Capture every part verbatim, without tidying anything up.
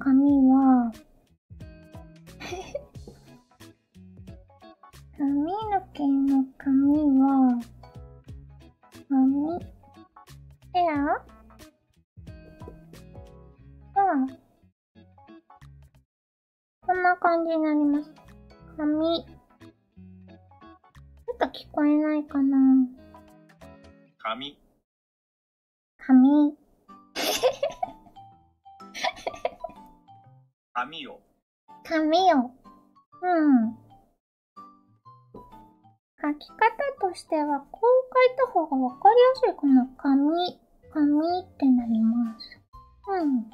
髪は、髪の毛の髪は、髪、ヘアは、こんな感じになります。髪。ちょっと聞こえないかな。 髪。 髪。 髪を。 髪を。うん。書き方としては、こう書いた方がわかりやすいかな。髪、髪ってなります。うん。も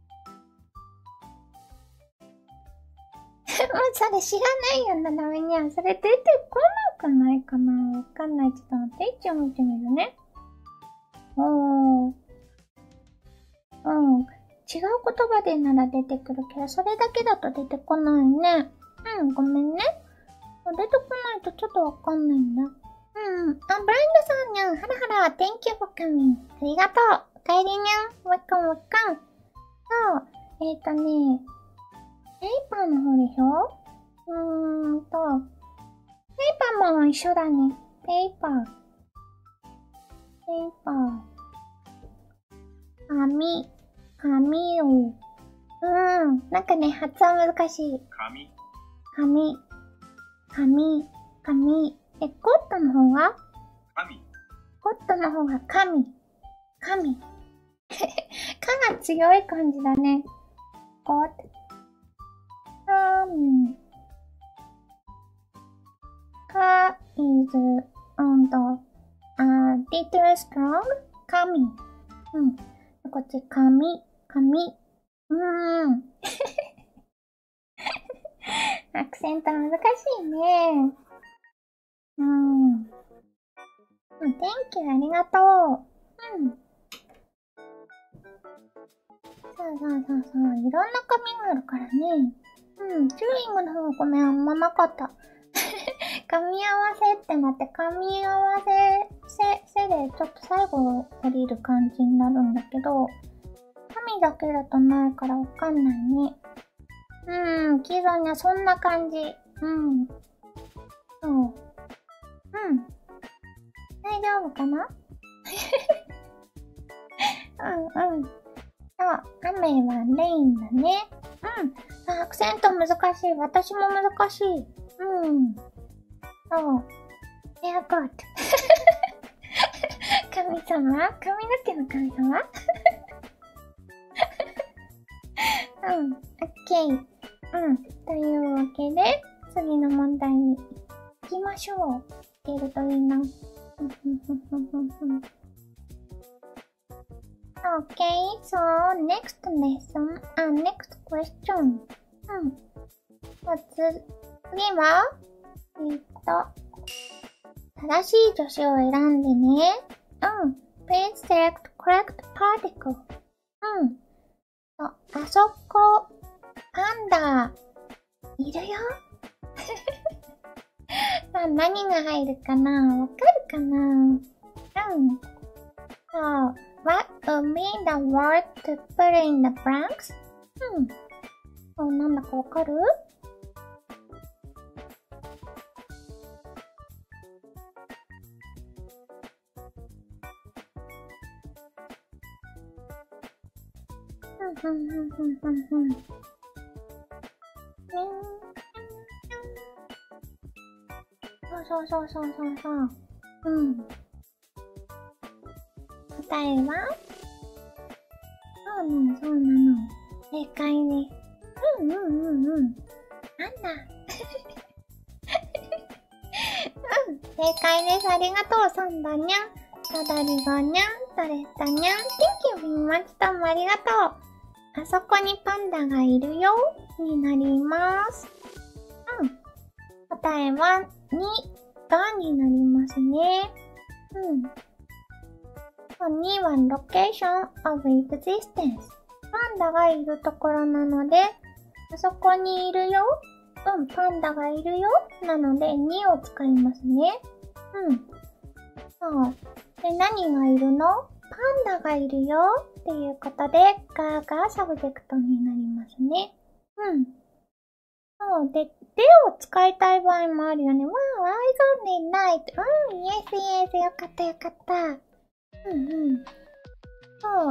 うそれ知らないよな、ダメにゃん。それ出てこなくないかな。わかんない。ちょっと待って。一応見てみるね。おー。うん。違う言葉でなら出てくるけど、それだけだと出てこないね。うん、ごめんね。出てこないとちょっとわかんないんだ。うん。あ、ブラインドさんにゃん。はらはら。Thank you for coming. ありがとう。おかえりにゃん。Welcome, welcome. そう。えっとね、ペーパーの方でしょ？うーんと、ペーパーも一緒だね。ペーパー。ペーパー。紙。紙を。うーん。なんかね、発音難しい。 紙。 紙。紙。紙。え、コットの方が紙。 コットの方が紙。紙。かが強い感じだね。コット。紙。か is on the uh, little strong 紙。うん。こっち紙。紙。うーん。アクセント難しいね。うん。Thank you ありがとう。うん。そうそうそうそう。いろんな紙があるからね。うん。チューイングの方はごめん、あんまなかった。噛み合わせってなって、噛み合わせ、せ、せでちょっと最後降りる感じになるんだけど、紙だけだとないからわかんないね。うん、キゾニャ、そんな感じ。うん。そう。うん。大丈夫かなうんうん。そう、雨はレインだね。うん。アクセント難しい。私も難しい。うん。そう。エアコート。神様？髪の毛の神様うん。オッケー。うん。というわけで、次の問題に行きましょう。いけるといいな。Okay, so next lesson, uh, next question. うん。次は、えっと、正しい助詞を選んでね。うん。Please select correct particle. うん。あそこ、パンダ、いるよ。あ、何が入るかな？わかるかな？うん。そう。What would be the word to put in the blanks? うん。あ、なんだかわかる？ふんふんふんふんふん。そうそうそうそうそうそう。うん。答えはそうなの、そうなの。正解です。うんうんうんうん。なんだうん、正解です。ありがとう、サンダニャン。ただりがにゃん、たれたにゃん。Thank you very much. どうもありがとう。あそこにパンダがいるよ。になります。うん。答えは、に、がになりますね。うん。には location of existence。パンダがいるところなので、あそこにいるよ。うん、パンダがいるよ。なので、にを使いますね。うん。そう。で、何がいるの？パンダがいるよ。 っていうことで、ががサブジェクトになりますね。うん。そう。で、でを使いたい場合もあるよね。わあ、I got it right. うん、yes, yes. よかったよかった。うんうん。そう。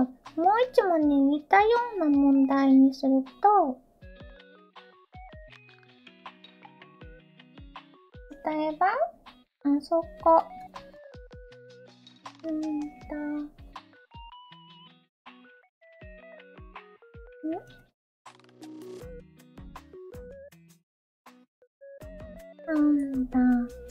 もう一問ね、似たような問題にすると、例えば、あそこ。うーんと、んなんだ。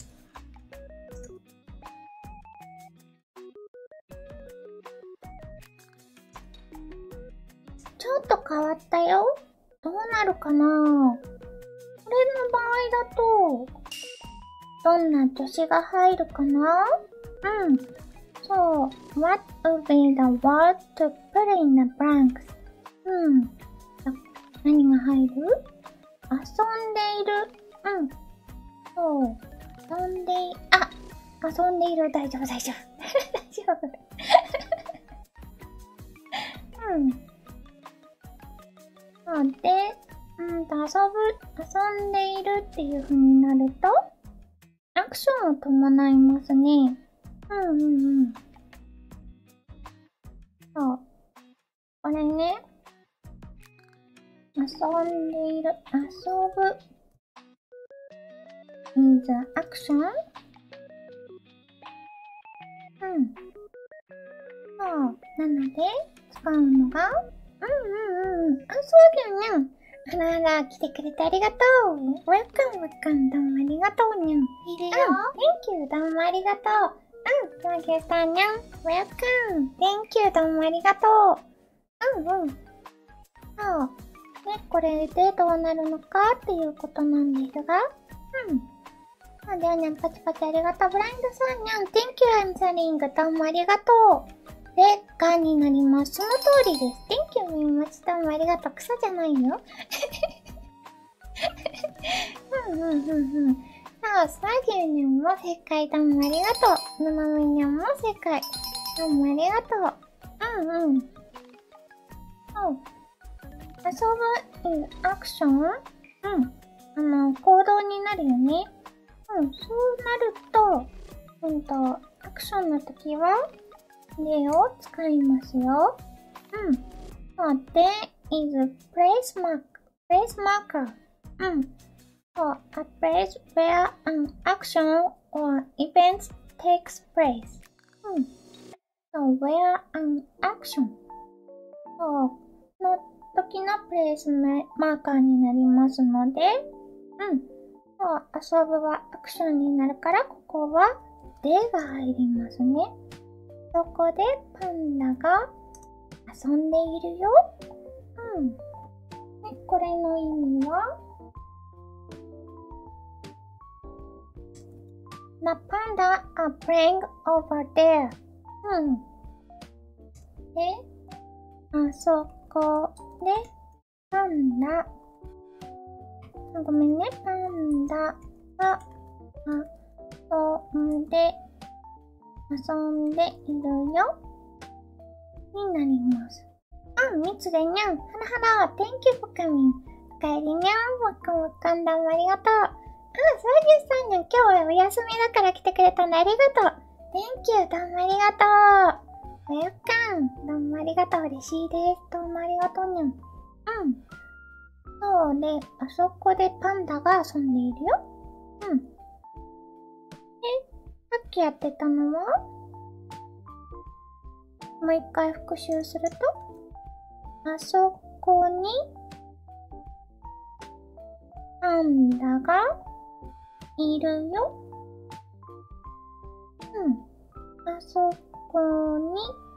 ちょっと変わったよ。どうなるかな？これの場合だと、どんな助詞が入るかな？うん。そう。What would be the word to put in the blanks? うん。何が入る？遊んでいる。うん。そう。遊んでい、あ、遊んでいる。大丈夫、大丈夫。大丈夫。うん。そうで、うんと、遊ぶ、遊んでいるっていう風になると、アクションを伴いますね。うんうんうん。そう。これね、遊んでいる、遊ぶ is action? うん。そう。なので、使うのが、うんうんうん。あ、そうだよね。あらあら、来てくれてありがとう。Welcome, welcome. どうもありがとうにゃん。いるよ。うん。Thank you. どうもありがとう。うん。マギュさんにゃん。Welcome. Thank you. どうもありがとう。うんうん。そう。ね、これでどうなるのかっていうことなんですが。うん。あ、ではにゃん、パチパチありがとう。ブラインドさんにゃん。Thank you, answering. どうもありがとう。で、がになります。その通りです。Thank you very much. どうもありがとう。草じゃないよ。うんうんうんうん。さあ、スパギューにゃんも正解。どうもありがとう。ぬまめにゃんも正解。どうもありがとう。うんうん。そう。遊ぶ is action? うん。あの、行動になるよね。うん。そうなると、うんと、アクションの時は、例を使いますよ。うん。そう。で、is place mark, place marker. うん。そう。a place where an action or event takes place. うん。そう。where an action. そう。の時のプレイスマーカーになりますので、うん。そう。遊ぶはアクションになるから、ここは、でが入りますね。そこでパンダが遊んでいるよ。うん。で、これの意味は The panda are playing over there. うん。で、あそこでパンダ。あ、ごめんね。パンダが遊んで遊んでいるよになります。うん、みつでにゃん。はらはら、Thank you for coming. おかえりにゃん。わかわかんだもありがとう。あ、そうですさんにゃん。今日はお休みだから来てくれたのありがとう。Thank you. どうもありがとう。Welcome. どうもありがとう。嬉しいです。どうもありがとうにゃん。うん。そうね。あそこでパンダが遊んでいるよ。うん。で、さっきやってたのはもう一回復習すると、あそこに、パンダがいるよ。うん。あそこに、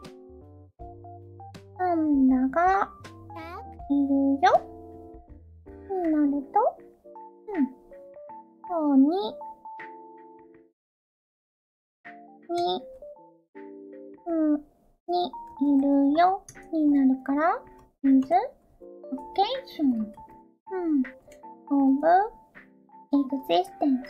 パンダがいるよ。になると、うん。そうに、に、うん、にいるよ。になるから、is occasion. うん。of existence.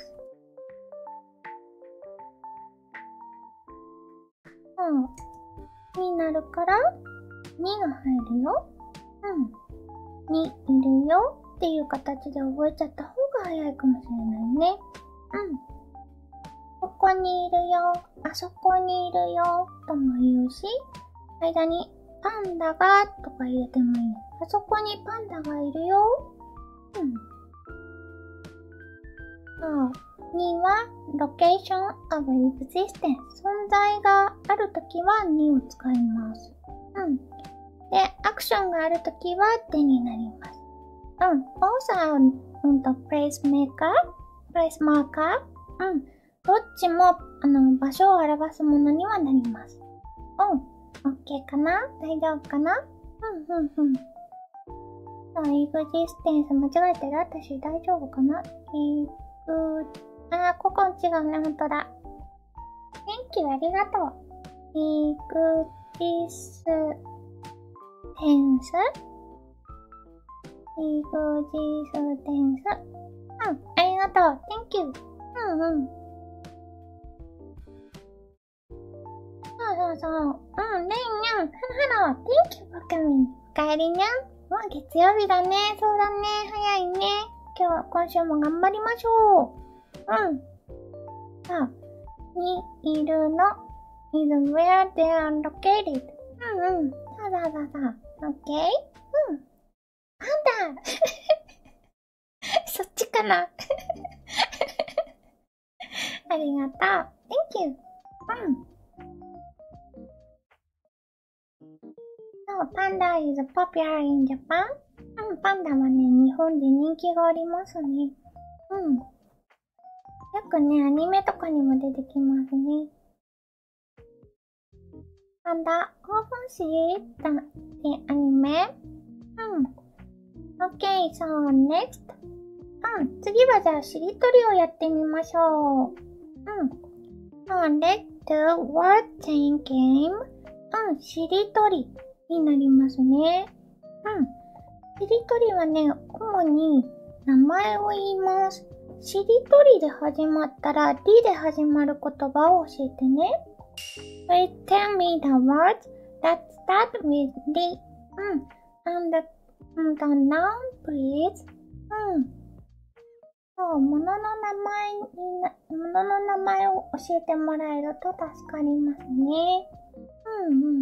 うん。になるから、 にが入るよ。うん。にいるよっていう形で覚えちゃった方が早いかもしれないね。うん。ここにいるよ、あそこにいるよとも言うし、間にパンダがとか入れてもいい。あそこにパンダがいるよ。うん。そう。には location of existence。存在があるときはにを使います。うん。で、アクションがあるときはでになります。うん。also on the place maker, place marker。うん。どっちも、あの、場所を表すものにはなります。うん。OK かな？大丈夫かな？うん、うん、うん。そう、エグジステンス間違えてる？私大丈夫かな？エグ、あー、ここ違うね、ほんとだ。Thank you、ありがとう。エグジステンス？エグジステンス。うん、ありがとう。Thank you。うんうん。そうそうそう。うん、レイニャン。ハロー。Thank you for coming。おかえりにゃん。もう月曜日だね。そうだね。早いね。今日は今週も頑張りましょう。うん。さあ、にいるの is where they are located。うんうん。さあさあさあさあ。OK？ うん。パンダそっちかなありがとう。Thank you。うん。そう、パンダ is popular in Japan。うん、パンダはね、日本で人気がありますね。うん。よくね、アニメとかにも出てきますね。パンダ、often see the anime。うん。OK, so next。うん、次はじゃあ、しりとりをやってみましょう。うん。So, let's do word chain game。うん、しりとりになりますね。うん。しりとりはね、主に名前を言います。しりとりで始まったら、りで始まる言葉を教えてね。Please tell me the words that start with り。うん。and the, and the noun, please. うん。そう、物の名前にな、物の名前を教えてもらえると助かりますね。うんうんうん。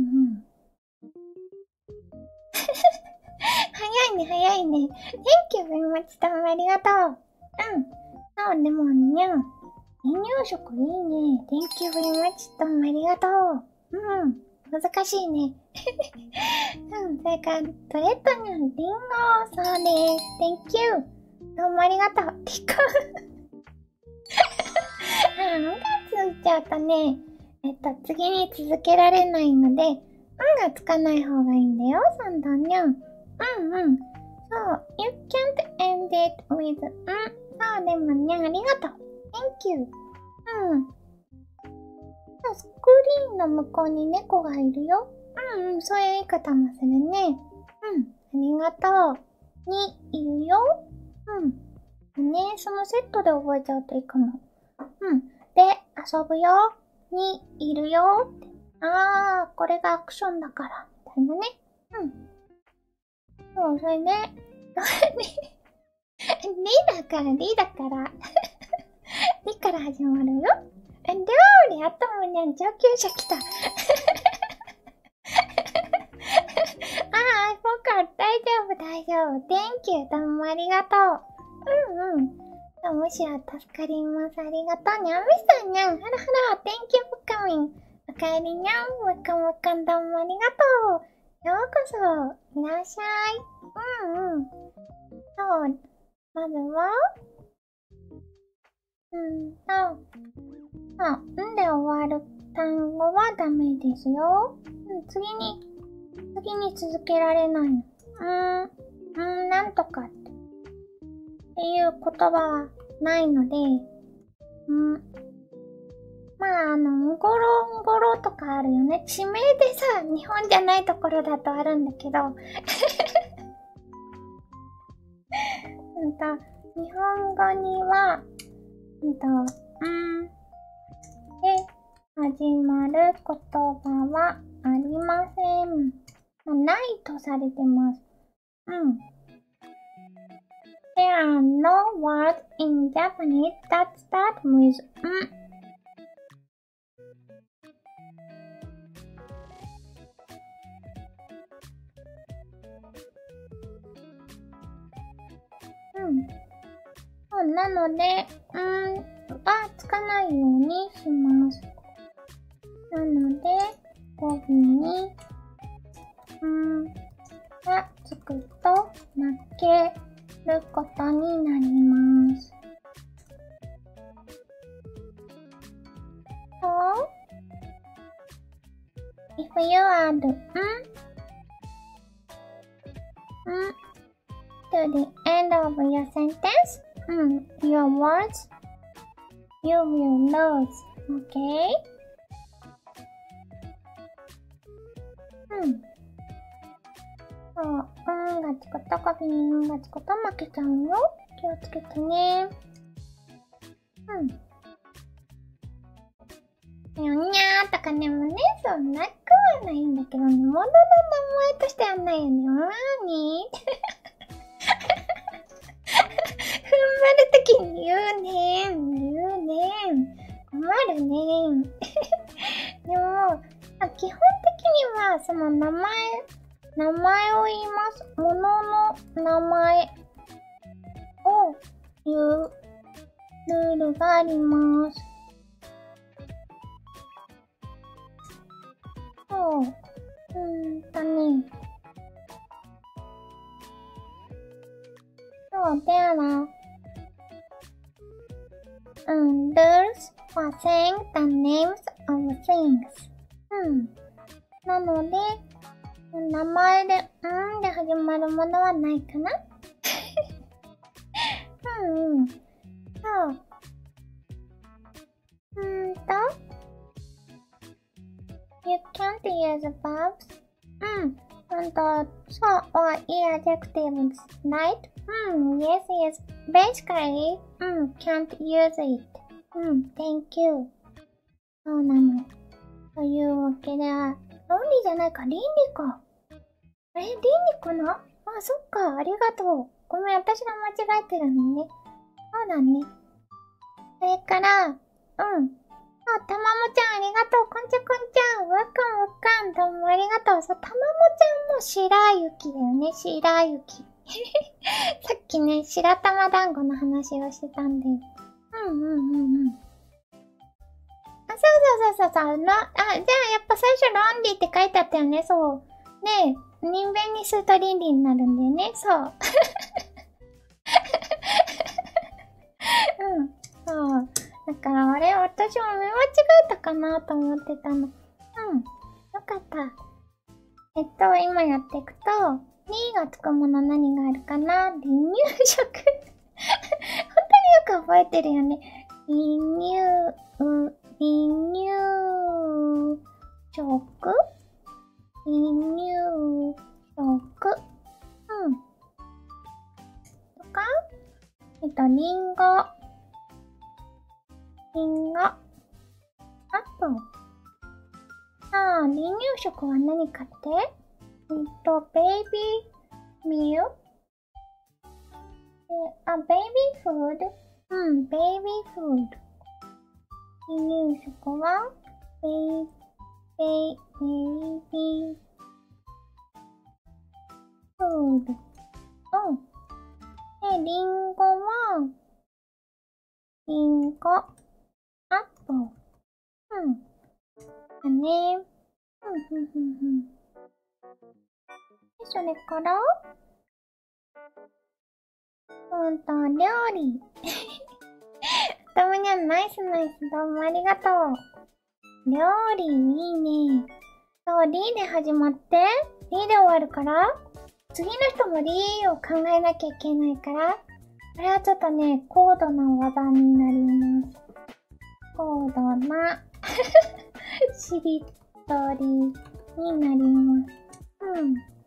早いね、早いね。Thank you very much. どうもありがとう。うん。そう、でもにゃん。離乳食いいね。Thank you very much. どうもありがとう。うん。難しいね。うん。それから、トレッドにゃん、リンゴ。そうです。Thank you. どうもありがとう。リコ。あ、んがついちゃったね。えっと、次に続けられないので、んがつかない方がいいんだよ、サンダーにゃん。うんうん。そう、you can't end it with ん。そう、でもにゃん、ありがとう。Thank you。うん。スクリーンの向こうに猫がいるよ。うんうん、そういう言い方もするね。うん、ありがとう。に、いるよ。うん。ね、そのセットで覚えちゃうといいかも。うん。で、遊ぶよ。に、いるよ。って。あー、これがアクションだから。みたいなね。うん。そう、それで、リだから、リだから。リから始まるよ。料理、あともね、上級者来た。ああ、僕は大丈夫、大丈夫。Thank you。どうもありがとう。うんうん。むしろ助かります。ありがとうにゃんみさんにゃん。ハロハロ。Thank you for coming。おかえりにゃん。わかわかんどうもありがとう。ようこそ。いらっしゃい。うんうん。そう。まずは、うんと、あ、んで終わる単語はダメですよ。うん、次に、次に続けられないの。うーん、うん、なんとかって、っていう言葉はないので、うん、まあ、あの、んごろんごろとかあるよね。地名でさ、日本じゃないところだとあるんだけど、うんと、日本語には、うんと、うん、で、始まる言葉はありません。 もうないとされてます。うん。There are no words in Japanese that start with ん。うん。そうなので、んーがつかないようにします。なので、語尾に、んがつくと負けることになります。So, if you add ん、ん to the end of your sentence, ん your words, you will lose. Okay? うん。そう、うんがつくと語尾にんがつくと負けちゃうよ。気をつけてね。うん。にゃんにゃーとかねもね、そんなくはないんだけどね、物の名前としてはないよね。なーに踏ん張るときに言うねん。言うねん。困るねん。でも、基本的には、その名前、名前を言います。物の名前を言うルールがあります。そう。うーんとね。そう、there are um, rules for saying the names of things. うん。なので、名前で、んで始まるものはないかなうんうん。そう。うーんと。You can't use verbs. うん。うんと、そう、or adjectives, right? うん、yes, yes. Basically, うん、can't use it. うん、thank you. そうなの。というわけで、論理じゃないか、倫理か。え、倫理かな？あ、そっか、ありがとう。ごめん、私が間違えてるのね。そうだね。それから、うん。あ、たまもちゃんありがとう。こんちゃこんちゃん。わかんわかん。どうもありがとう。そう、たまもちゃんも白雪だよね。白雪。さっきね、白玉団子の話をしてたんで。うんうんうんうん。あ、そうそうそうそうそう。の、あ、じゃあやっぱ最初論理って書いてあったよね。そう。ねえ、人弁にすると倫理になるんだよね。そう。うん。そう。だからあれ、私も見間違えたかなと思ってたの。うん。よかった。えっと、今やっていくと、にがつくもの何があるかな？離乳食。本当によく覚えてるよね。離乳、離乳食？離乳食。うん。とか、えっと、リンゴ。リンゴ。あと、ああ、離乳食は何かって？えっと、ベイビーミル？あ、ベイビーフード？うん、ベイビーフード。離乳食は、ベイ、ベイ、ベイビーフード。うん。で、リンゴは、リンゴ、アップル。うん。だね。うん、ふんふんふん。で、それから、うんと、料理。ともにゃん、ナイスナイス。どうもありがとう。料理、いいね。そう、リーで始まって、リーで終わるから、次の人もリーを考えなきゃいけないから、これはちょっとね、高度な技になります。高度な、しりとりになります。うん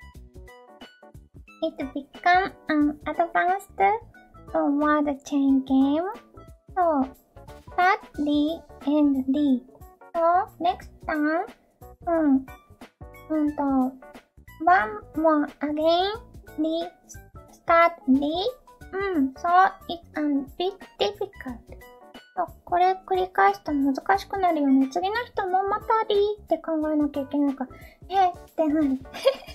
。It become an advanced word chain game. So, start Lee and Lee. So, next time, うん。うんと、 one more again, restart, re? うん、so it's a bit difficult. これ繰り返すと難しくなるよね。次の人もまたリーって考えなきゃいけないから、えってなる。リンゴ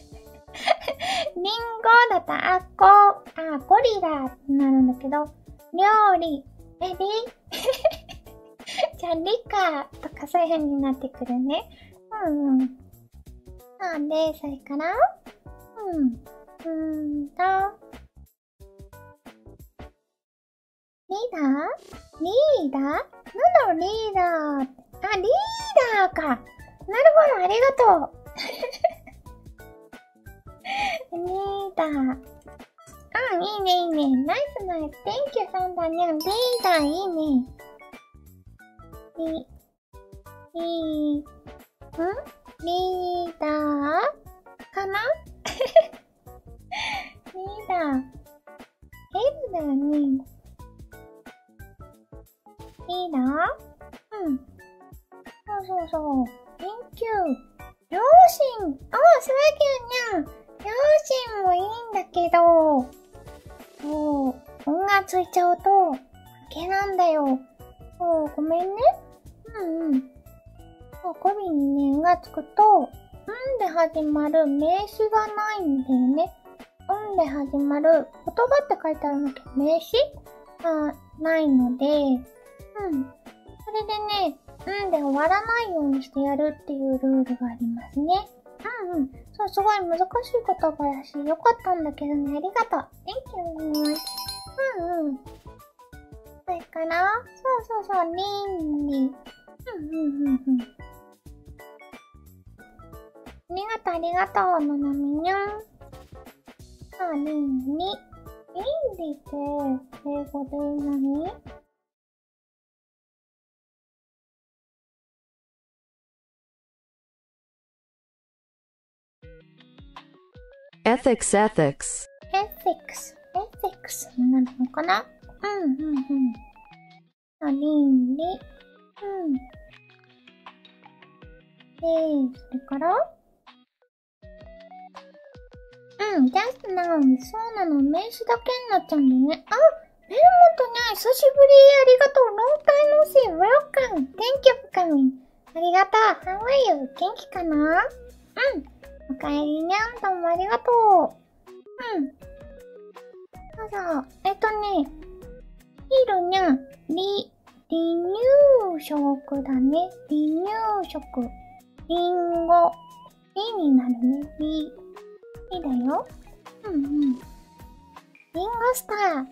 だったら、あ、こ、あ、ゴリラってなるんだけど、料理、え、リじゃあ、理科とかそういう風になってくるね。うんうん。あ、で、それから、うん。うーんと、リーダーリーダーなんだろう、リーダーって。あ、リーダーか。なるほど、ありがとう。リーダー。うん、いいね、いいね。ナイスナイス。Thank you、サンダニャン。リーダー、いいね。リ、リー、んリーダーかなリーダー。L だよね。リーダーうん。そうそうそう。Thank you。両親。あ、すわぎゅうにゃん。両親もいいんだけど、そう、音がついちゃうと、負けなんだよ。そう、ごめんね。うんうん。そう、語尾にね、んがつくと、んで始まる名詞がないんだよね。んで始まる言葉って書いてあるんだけど、名詞がないので、うん。それでね、んで終わらないようにしてやるっていうルールがありますね。うんうん。そう、すごい難しい言葉だし、よかったんだけどね、ありがとう。Thank you very much. うんうん。それから、そうそうそう、倫理。うんうんうんうん。ありがとう、ありがとう、のなみにゃん。さあ、倫理。倫理って、英語で何 ？ethics, ethics. ethics, ethics になるのかなうんうんうん。あ、倫理。うん。で、それからうん、just noun。そうなの。名詞だけになっちゃうんだよね。あ、ベルモントね、久しぶり。ありがとう。long time no see. welcome. Thank you for coming. ありがとう。how are you? 元気かなうん。おかえりにゃん。どうもありがとう。うん。そうそう。えっとね、ヒールにゃん。リ、離乳食だね。離乳食。リンゴ。リになるね。リ。リだよ。うんうん。リンゴスター。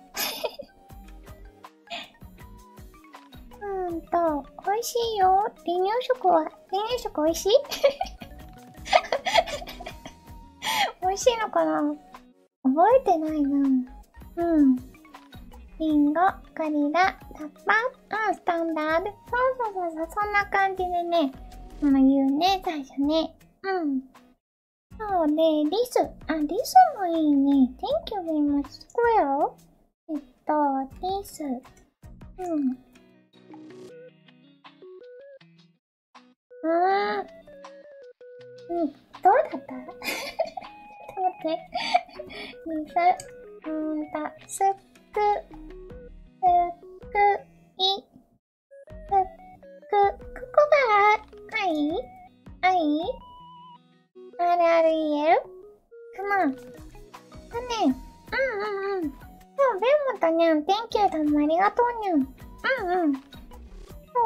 うーんと、美味しいよ。離乳食は、離乳食美味しい美味しいのかな覚えてないな。うん。リンゴ、ゴリラ、タッパー、うん、スタンダード。そうそうそう、そんな感じでね、あの言うね、最初ね。うん。そうね、リス。あ、リスもいいね。Thank you very much, squirrel. えっと、リス。うん。うーん。うん、どうだったちょっと待って。リス。うーんと、すっく、すっく、い、すっく、ここが、はい？はい？あれあれ言えるかなだね。うんうんうん。そう、ベンモとにゃん、Thank you どうもありがとうにゃん。うんうん。そう、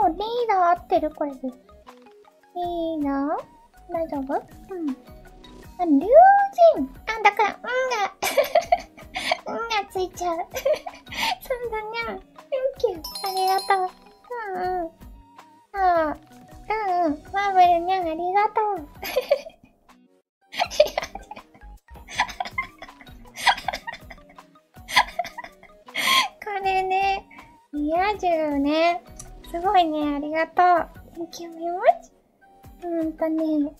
リーダー合ってるこれで。リーダー大丈夫うん。あ、龍神あ、だから、うんが、うんがついちゃう。そうだにゃん。Thank you ありがとう。うんうん。ああ、うんうん。マーブルにゃんありがとう。これね、リア充ね。すごいね、ありがとう。Thank you very much. うーんとね、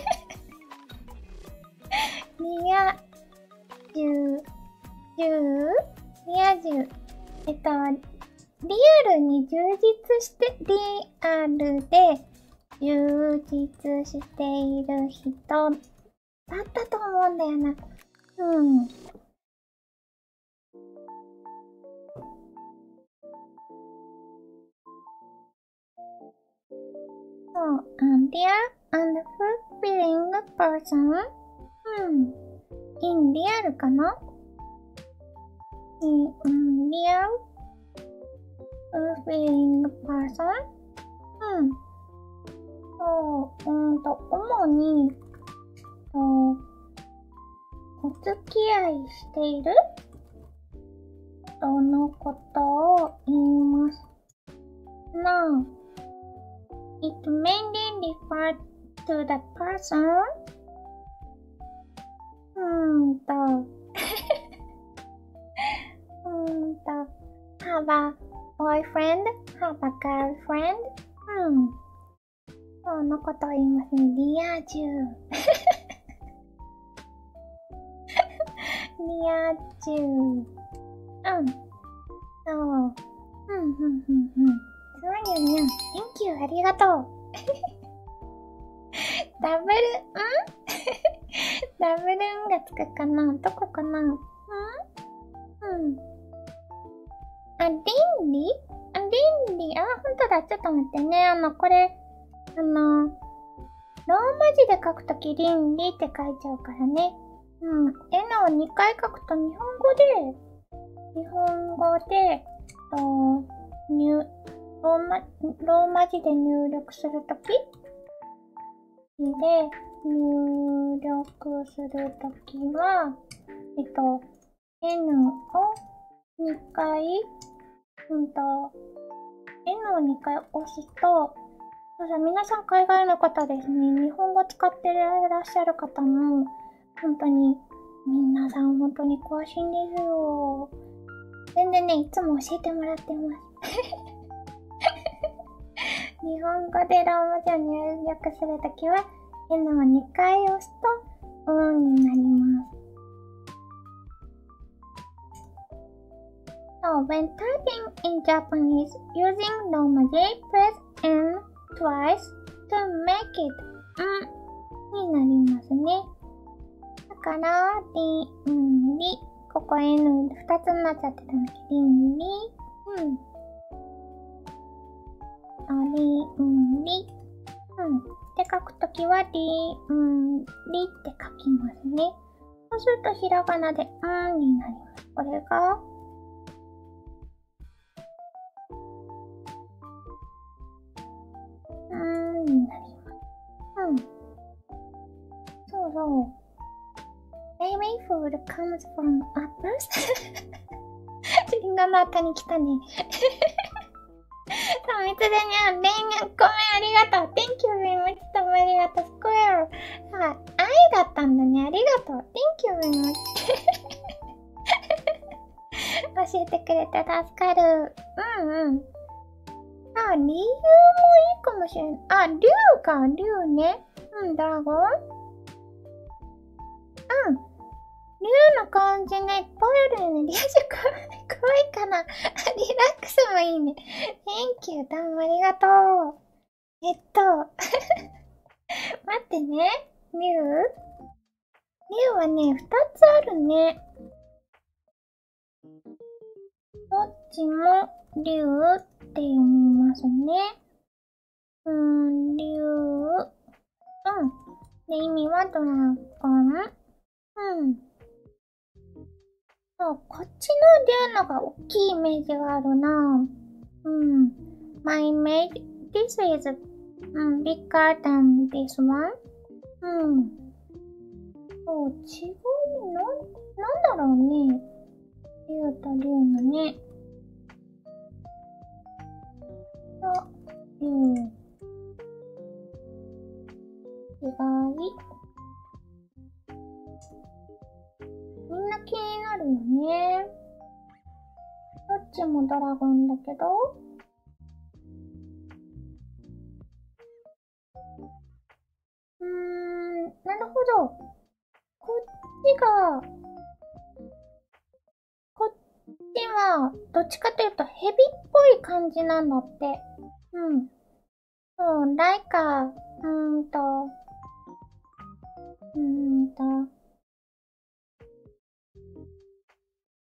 リア充、充リア充。えっと、リアルに充実して、リアルで充実している人だったと思うんだよな。うん。そう、and dear and fulfilling person? うん。in リアルかな？ in, うん、real fulfilling person? うん。そう、うんと、主に、と、お付き合いしている人のことを言います。Now, it mainly refers to the person うーんと、うーんと、have a boyfriend, have a girlfriend うん。そのことを言いますね。リア充。リア充。うん。そう。うん、うん、うん、うん。すごいよね。Thank you, ありがとう。ダブル、んダブルんがつくかな？どこかな？んうん。あ、倫理？あ、倫理？あ、ほんとだ。ちょっと待ってね。あの、これ、あの、ローマ字で書くとき倫理って書いちゃうからね。うん。N をにかい書くと日本語で、日本語で、と、入、ローマ、ローマ字で入力するときで、入力するときは、えっと、N をにかい、うんと、N をにかい押すと、そうそう、皆さん海外の方ですね、日本語使ってらっしゃる方も、本当に、皆さん本当に詳しいんですよ。全然ね、いつも教えてもらってます。日本語でローマ字を入力するときは、N をにかい押すと、うん、になります。So, when typing in Japanese using ローマ字、press N twice to make it んになりますね。だから、り、ん、り。ここ N ふたつになっちゃってたんだけど、りんり。うん。あ、り、ん、り。うん。って書くときは、り、ん、りって書きますね。そうすると、ひらがなで、んになります。これが、うーんになります。うん。そうそう。Baby food comes from apples? リンゴの後に来たね。そう、みつでにゃん、レイニャン、ごめん、ありがとう。Thank you very much. どうもありがとう。スクエア。あ、愛だったんだね。ありがとう。Thank you very much. 教えてくれて助かる。うんうん。あ、理由もいいかもしれん。あ、竜か、竜ね。うん、ドラゴン？うん。竜の感じね、いっぱいあるよね。リア充怖いかな？リラックスもいいね。Thank you、どうもありがとう。えっと、待ってね。竜？竜はね、ふたつあるね。どっちも竜って読みますね。うーん、竜。うん。で、意味はドラゴン。うん。そう、こっちの竜のが大きいイメージがあるな。うん。My image, this is、うん、bigger than this one. うん。そう、違い、な、なんだろうね。竜と竜のね。と、竜。違い。みんな気になるよね。どっちもドラゴンだけど。うーん、なるほど。こっちが、こっちは、どっちかというとヘビっぽい感じなんだって。うん。そう、ライカ、うーんと、うーんと、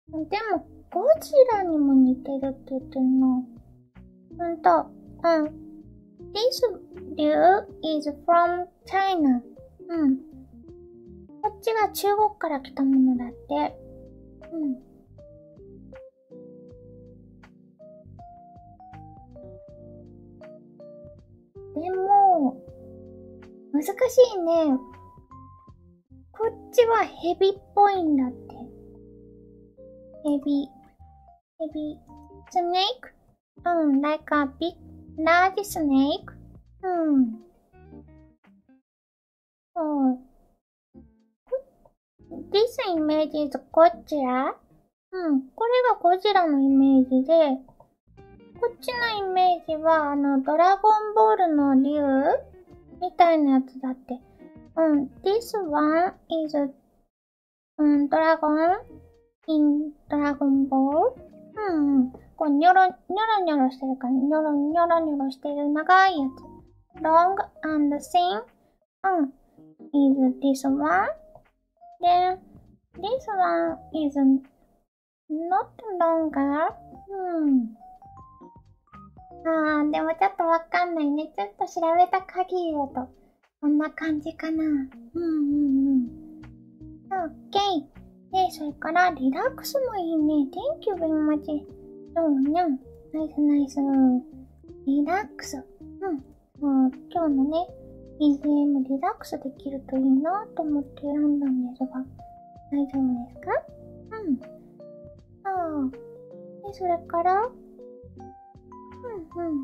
でも、ゴジラにも似てるって言ってるな。ほんと、うん。This竜 is from China. うん。こっちが中国から来たものだって。うん。でも、難しいね。こっちはヘビっぽいんだって。ヘビ。ヘビ。snake? うん、like a big, large snake? うん。そう。This image is Godzilla? うん、これがゴジラのイメージで、こっちのイメージは、あの、ドラゴンボールの竜みたいなやつだって。うん、this one is, うん、ドラゴン in ドラゴンボール。うんうん。こう、ニョロ、ニョロニョロしてるから、ニョロニョロニョロしてる長いやつ。long and thin. うん。is this one. Then, this one is not longer. うん。あー、でもちょっとわかんないね。ちょっと調べた限りだと、こんな感じかな。うんうんうん。OK。で、それから、リラックスもいいね。Thank you very much. そうにゃん。ナイスナイス。リラックス。うん。もう今日のね、ビージーエム リラックスできるといいなと思って選んだんですが、大丈夫ですか？うん。ああ。で、それから、うんうん。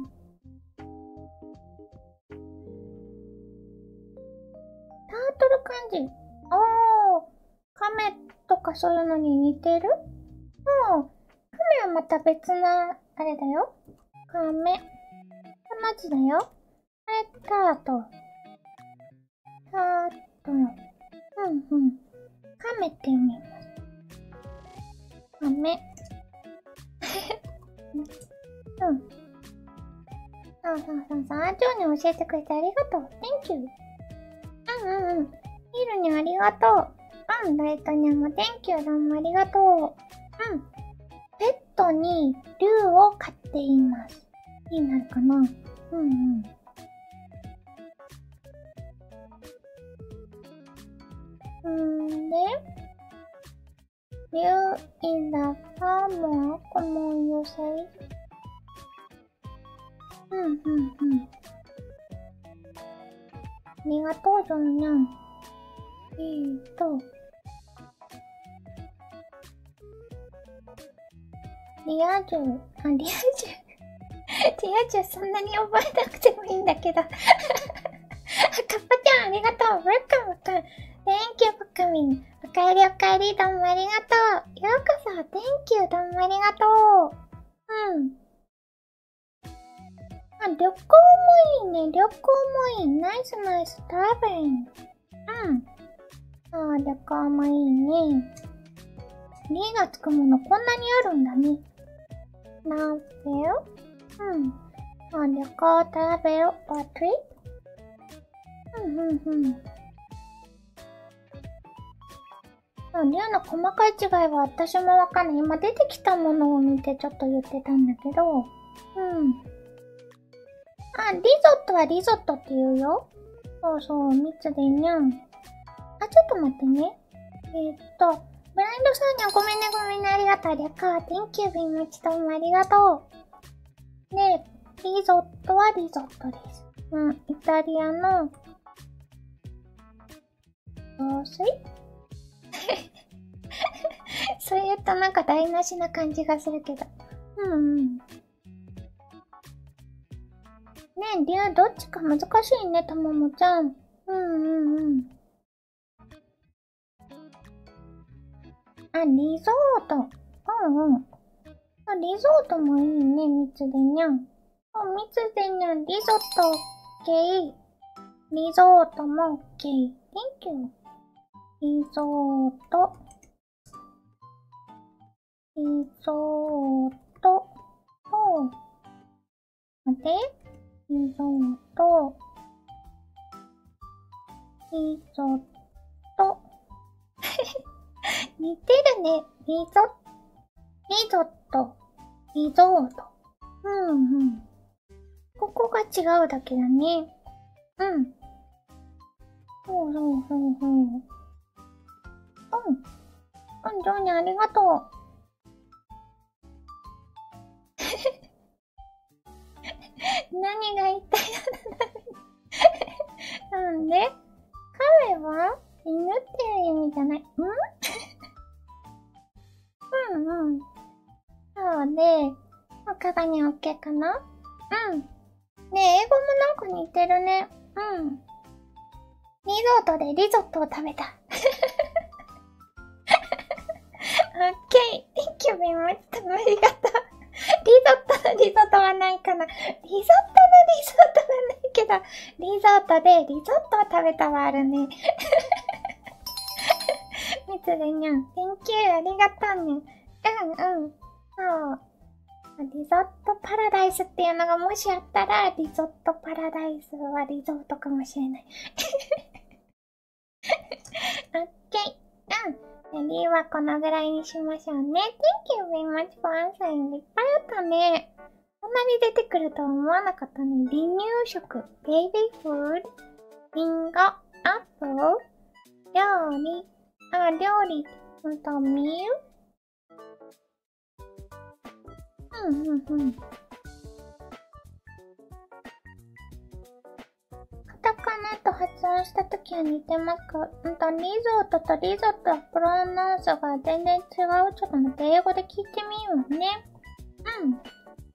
タートル漢字。ああ。カメとかそういうのに似てる？うん。カメはまた別な、あれだよ。カメ。マジだよ。あれ、タートル。タートル。うんうん。カメって読みます。カメ。うん。そうそうそうそう。あ、ジョーに教えてくれてありがとう。Thank you. うんうんうん。ヒールにありがとう。うん、ライトニャも Thank you どうもありがとう。うん。ペットに竜を飼っています。になるかな？うんうん。んで、竜 is a farmer, common you say? うんうんうん。ありがとう、ジョンニャン。えーと、リア充、あ、リア充。リア充そんなに覚えなくてもいいんだけど。カッパちゃんありがとう。Welcome, welcome. Thank you for coming. おかえりおかえり、どうもありがとう。ようこそ、Thank you, どうもありがとう。うん。あ、旅行もいいね。旅行もいい。ナイスナイス、トラベリング。うん。あ、旅行もいいね。リがつくものこんなにあるんだね。ラベル？うん。あ、旅行、トラベル、or trip？うんうんうん。あ、竜の細かい違いは私もわかんない。今出てきたものを見てちょっと言ってたんだけど。うん。あ、リゾットはリゾットって言うよ。そうそう、蜜でにゃん。あ、ちょっと待ってね。えー、っと、ブラインドさんにゃんごめんねごめんねありがとう。旅行、Thank you very much どうもありがとう。で、リゾットはリゾットです。うん、イタリアの、雑炊そう言うとなんか台無しな感じがするけど。うんうん。ねえ、竜どっちか難しいね、たももちゃん。うんうんうん。あ、リゾート。うんうん。あ、リゾートもいいね、みつでにゃん。あ、みつでにゃん、リゾット OK。リゾートも OK。Thank you。リゾート。リゾート。と、待って。リゾート。リゾット。似てるね。リゾッリゾット、リゾート。うんうん。ここが違うだけだね。うん。そうそうそうそう。うん。うん、ジョーニーありがとう。何が言いたいのなんでカメは犬っていう意味じゃない。んうんうん。そうで、他に OK かな。うん。ねえ、英語もなんか似てるね。うん。リゾートでリゾットを食べた。OK! Thank you very much! ありがとう。リゾットのリゾットはないかな。リゾットのリゾットはないけど、リゾートでリゾットを食べたはあるね。みつるにゃん、Thank you! ありがとうね。うんうん。そう。リゾットパラダイスっていうのがもしあったら、リゾットパラダイスはリゾートかもしれない。オッケー。うん。レディーはこのぐらいにしましょうね。Thank you very much for answering. いっぱいあったね。こんなに出てくるとは思わなかったね。離乳食、ベイビーフード、リンゴ、アップル、料理、あ、料理、うんと、ミール。うんうんうん。カタカナと発音したときは似てますか？うんと、リゾートとリゾットはプロナウンスが全然違う。ちょっと待って、英語で聞いてみようね。うん。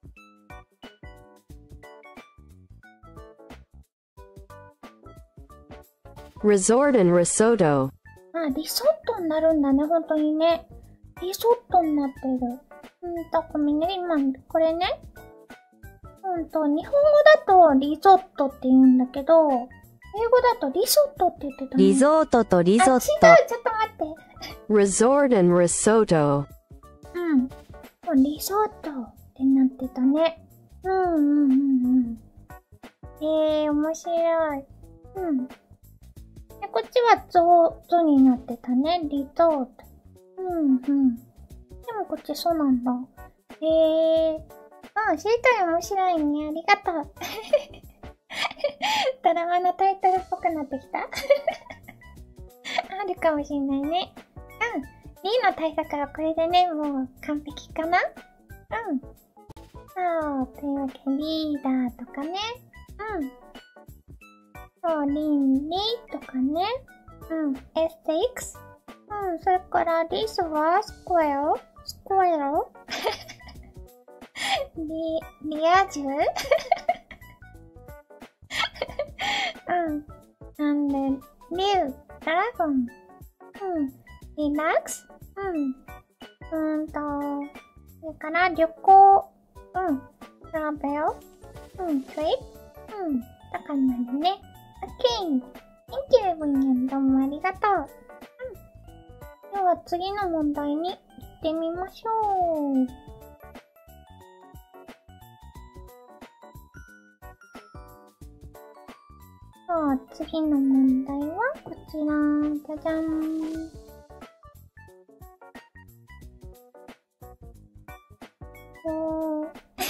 Resort and risotto. あ、リゾットになるんだね、ほんとにね。リゾットになってる。うんと、ごめんね、今、これね。うんと、日本語だとリゾットって言うんだけど、英語だとリゾットって言ってたね。 リゾートとリゾット。 あ、違う、ちょっと待って。 Resort and risotto. うん。リゾートってなってたね。うんうんうんうん。えー、面白い。うん。で、こっちはゾ、ゾになってたね。リゾート。うんうん。でもこっちそうなんだ。えー。うん、知りたい面白いね。ありがとう。ドラマのタイトルっぽくなってきたあるかもしんないね。うん。リーの対策はこれでね、もう完璧かな。うん。そう、というわけでリーダーとかね。うん。そう、倫理とかね。うん。エスティックス。うん。それから、リスはスクエルスクエルリ、リア充うん。and then, リュウ、ドラゴン。うん。リラックスうん。うーんと、それから旅行。うん。トラベルうん。トリップうん。とかになるね。オッケー。Thank you, エブリン。どうもありがとう。うん。では次の問題に行ってみましょう。さあ、次の問題はこちら。じゃじゃん。おー。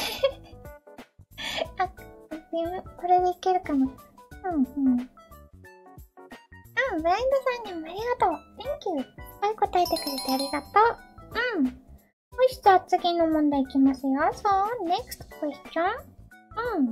あ、これでいけるかな。うんうん。うん、ブラインドさんにもありがとう。Thank you。いっぱい答えてくれてありがとう。うん。よし、じゃあ次の問題いきますよ。So, next question. うん。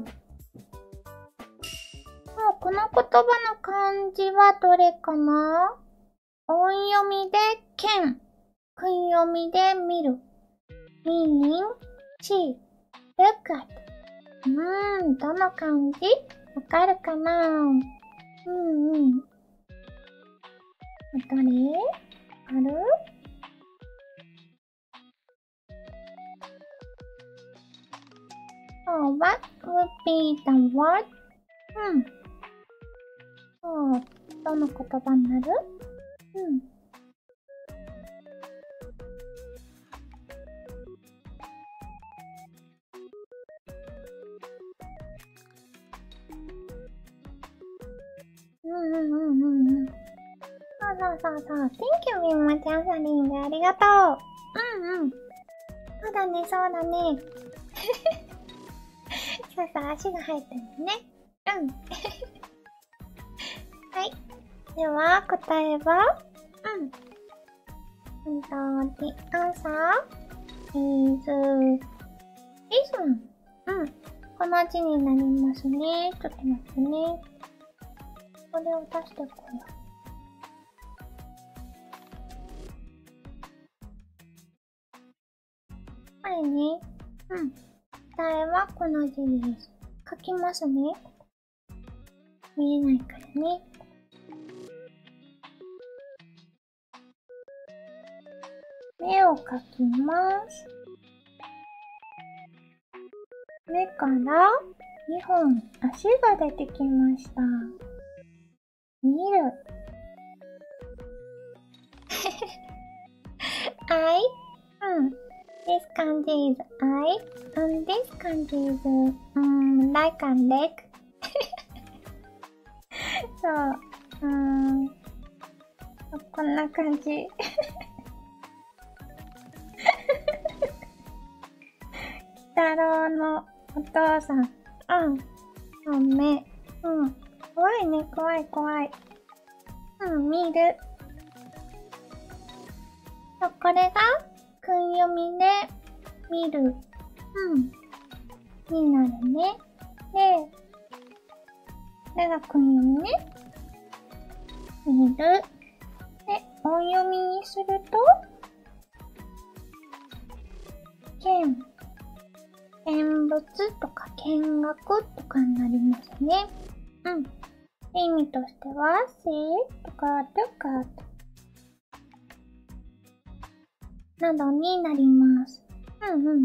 もうこの言葉の漢字はどれかな？音読みで剣。訓読みで見る。meaning, see, look at. うーん、どの漢字わかるかな？うんうん。どれ？ある？Oh, what would be the word? うん。そう、どの言葉になる？うん。うんうんうんうんうん。そうそうそうそう。Thank you very much, アサリンでありがとう。うんうん。 そうだね、そうだね。そうそう、足が生えてるね。うん。はい。では、答えは、うん。うんと、the answer is this one. うん。この字になりますね。ちょっと待ってね。これを出してこよう。これね。うん。答えはこの字です。書きますね。見えないからね。目を描きます。目からにほん足が出てきました。見る。I? うん。This 漢字 is I. And this 漢字 is, um, like a leg. そう。うーん。こんな感じ。鬼太郎のお父さん。うん。目。うん。怖いね、怖い、怖い。うん、見る。これが、訓読みで、見る。うん。になるね。で、これが訓読みね。見る。で、音読みにすると、見。見物とか見学とかになりますね。うん。意味としては、see とか look at などになります。うんうん。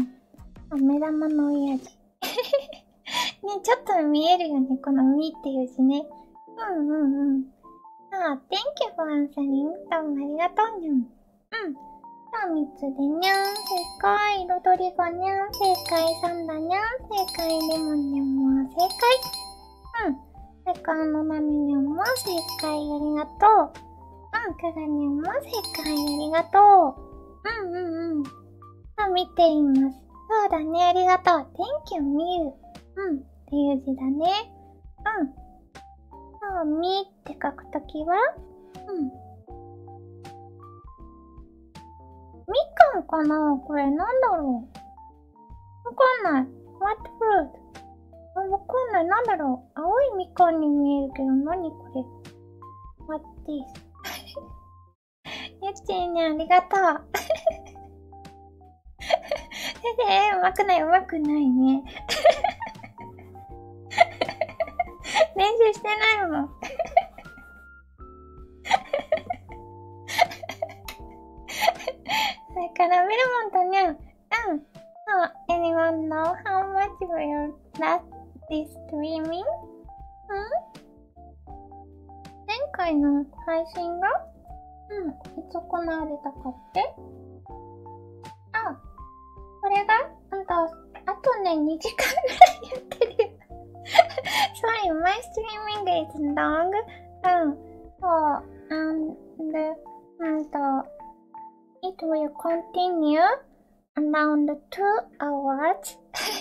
目玉の親父。ね、ちょっと見えるよね、このみっていう字ね。うんうんうん。あ、thank you for answering. どうもありがとうにゃん。うん。さあ、みっつでにゃん。正解。彩りがにゃん。正解。さんだにゃん。正解。レモンにゃんは正解。うん。セカンのなみにゃんも正解。ありがとう。うん。かがにゃんも正解。ありがとう。うんうんうん。あ、見ています。そうだね。ありがとう。Thank you, 見る。うん。っていう字だね。うん。そう、みって書くときは、うん。みかんかな？これなんだろう？わかんない。What fruit? あ、わかんない。なんだろう？青いみかんに見えるけど、なにこれ？ What this? ゆっちーね、ありがとう。先生、うまくない、うまくないね。練習してないもん。それからメルモンとにゃん。うん。そう。Anyone know how much will last this streaming? うん？前回の配信がうん。いつ行われたかってあ、これがなんか、あとね、にじかんぐらいやってるよ。Sorry, my streaming is long. うん。そう。and, うんと、it will continue around two hours.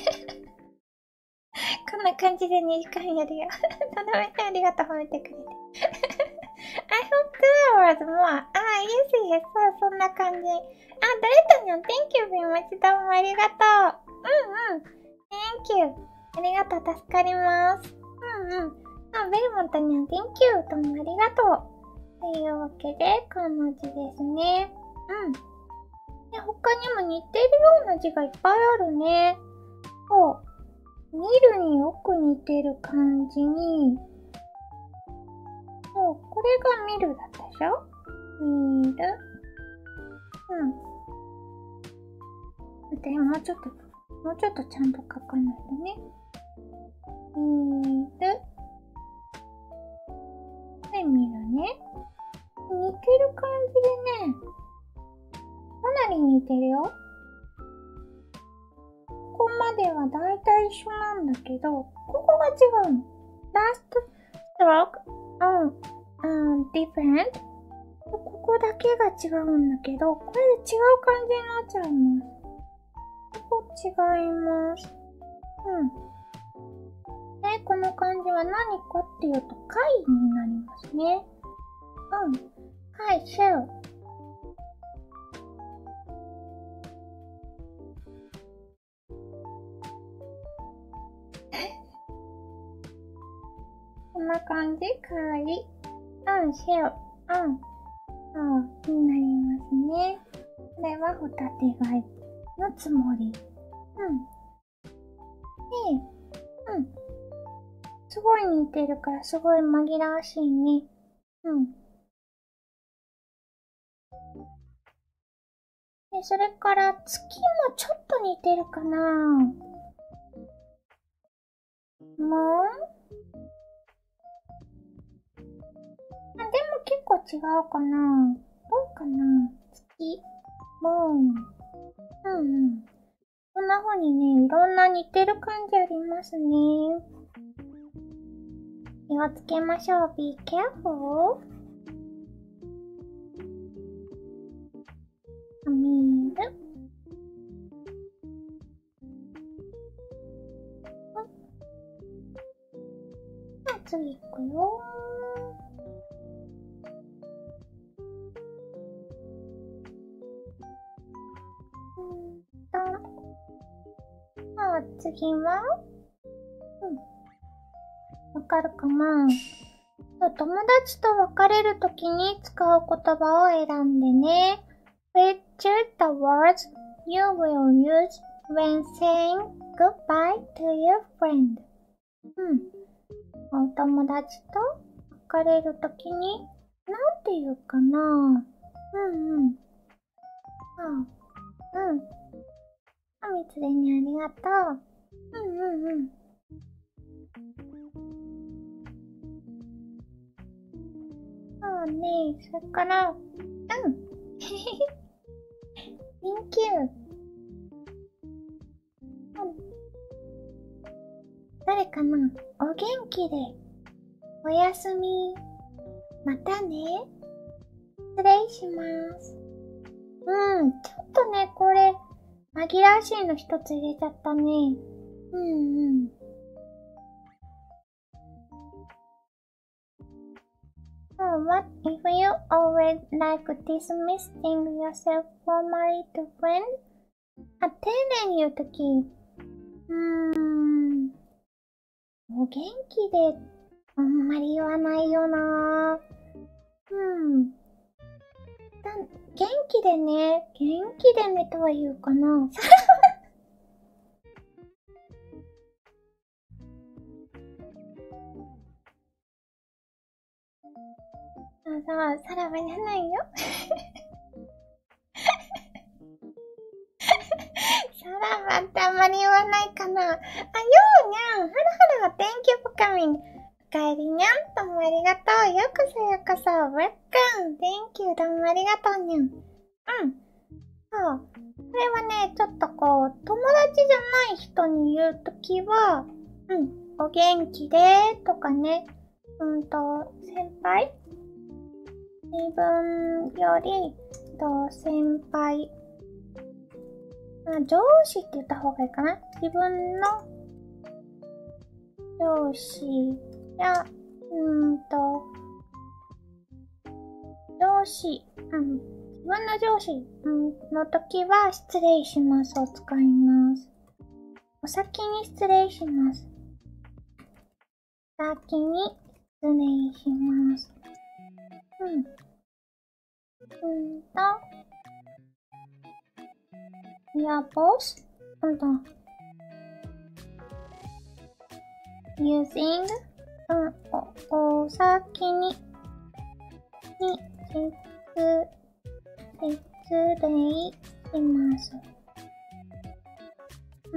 こんな感じでにじかんやるよ。とどめてありがとう、褒めてくれて。I hope two hours more. あ、yes, yes, そう、そんな感じ。あ、ドレッドにゃん、thank you very much. どうもありがとう。うんうん。thank you. ありがとう、助かります。うんうん。あ、ベルモントにゃん、thank you. どうもありがとう。というわけで、この字ですね。うん。で、他にも似てるような字がいっぱいあるね。そう。見るによく似てる感じに、そう、これが見るだったでしょ？見る。うん。待って、もうちょっと、もうちょっとちゃんと書かないとね。見る。で、見るね。似てる感じでね、かなり似てるよ。ここまではだいたい一緒なんだけど、ここが違うの。last stroke, うん、うん、different。ここだけが違うんだけど、これで違う感じになっちゃいます。 違います。うん。で、この漢字は何かっていうと、貝になりますね。うん。貝、シェル。こんな感じ、貝。うん、シェル。うん。そう、になりますね。これはホタテ貝のつもり。うん。で、うん。すごい似てるからすごい紛らわしいね。うん。で、それから月もちょっと似てるかな。もうあ、でも結構違うかな。どうかな。月。もう。うんうん。こんな風にね、いろんな似てる感じありますね。気をつけましょう。Be careful. 見る。じゃあ次行くよ。うんと。あ、次はうん。わかるかな？友達と別れるときに使う言葉を選んでね。Which the words you will use when saying goodbye to your friend? うん。お友達と別れるときに、なんて言うかな？うんうん。あ、うん。あ、みつれにありがとう。うんうんうん。そうね、それから、うん。Thank you. うん。誰かな？お元気で。おやすみ。またね。失礼します。うん、ちょっとね、これ、紛らわしいの一つ入れちゃったね。うんうん。Oh, what if you always like dismissing yourself formally to friends? あ、丁寧に言うとき、うーん、お元気で、あんまり言わないよな。うん。だ元気でね、元気でねとは言うかな。あ、さ、さらばじゃないよ。さらばってあんまり言わないかな。あ、ようにゃん。はらはら、Thank you for coming. おかえりにゃん。どうもありがとう。ようこそようこそ。Welcome. Thank you. どうもありがとうにゃん。うん。そう。これはね、ちょっとこう、友達じゃない人に言うときは、うん。お元気でとかね。うんと、先輩自分より、と、先輩。あ、上司って言った方がいいかな。自分の上司や、うーんと、上司、うん、自分の上司、うん、の時は失礼しますを使います。お先に失礼します。先に失礼します。うん。うんと、Your boss? うんと。using うん、お、お先に、に、失、失礼します。うん。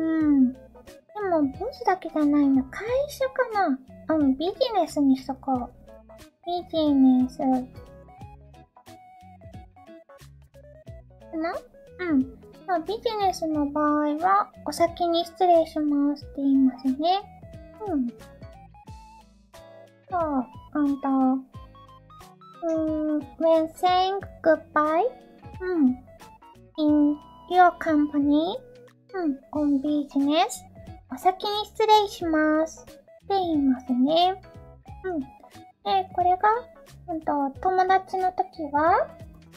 でも、ボスだけじゃないな。会社かな？うん、ビジネスにしとこう。ビジネス。かな？うん。ビジネスの場合は、お先に失礼しますって言いますね。うん。そう、うんと、うん、when saying goodbye, うん、in your company, うん、オンビジネス。お先に失礼します。って言いますね。うん。で、これが、うんと、友達の時は、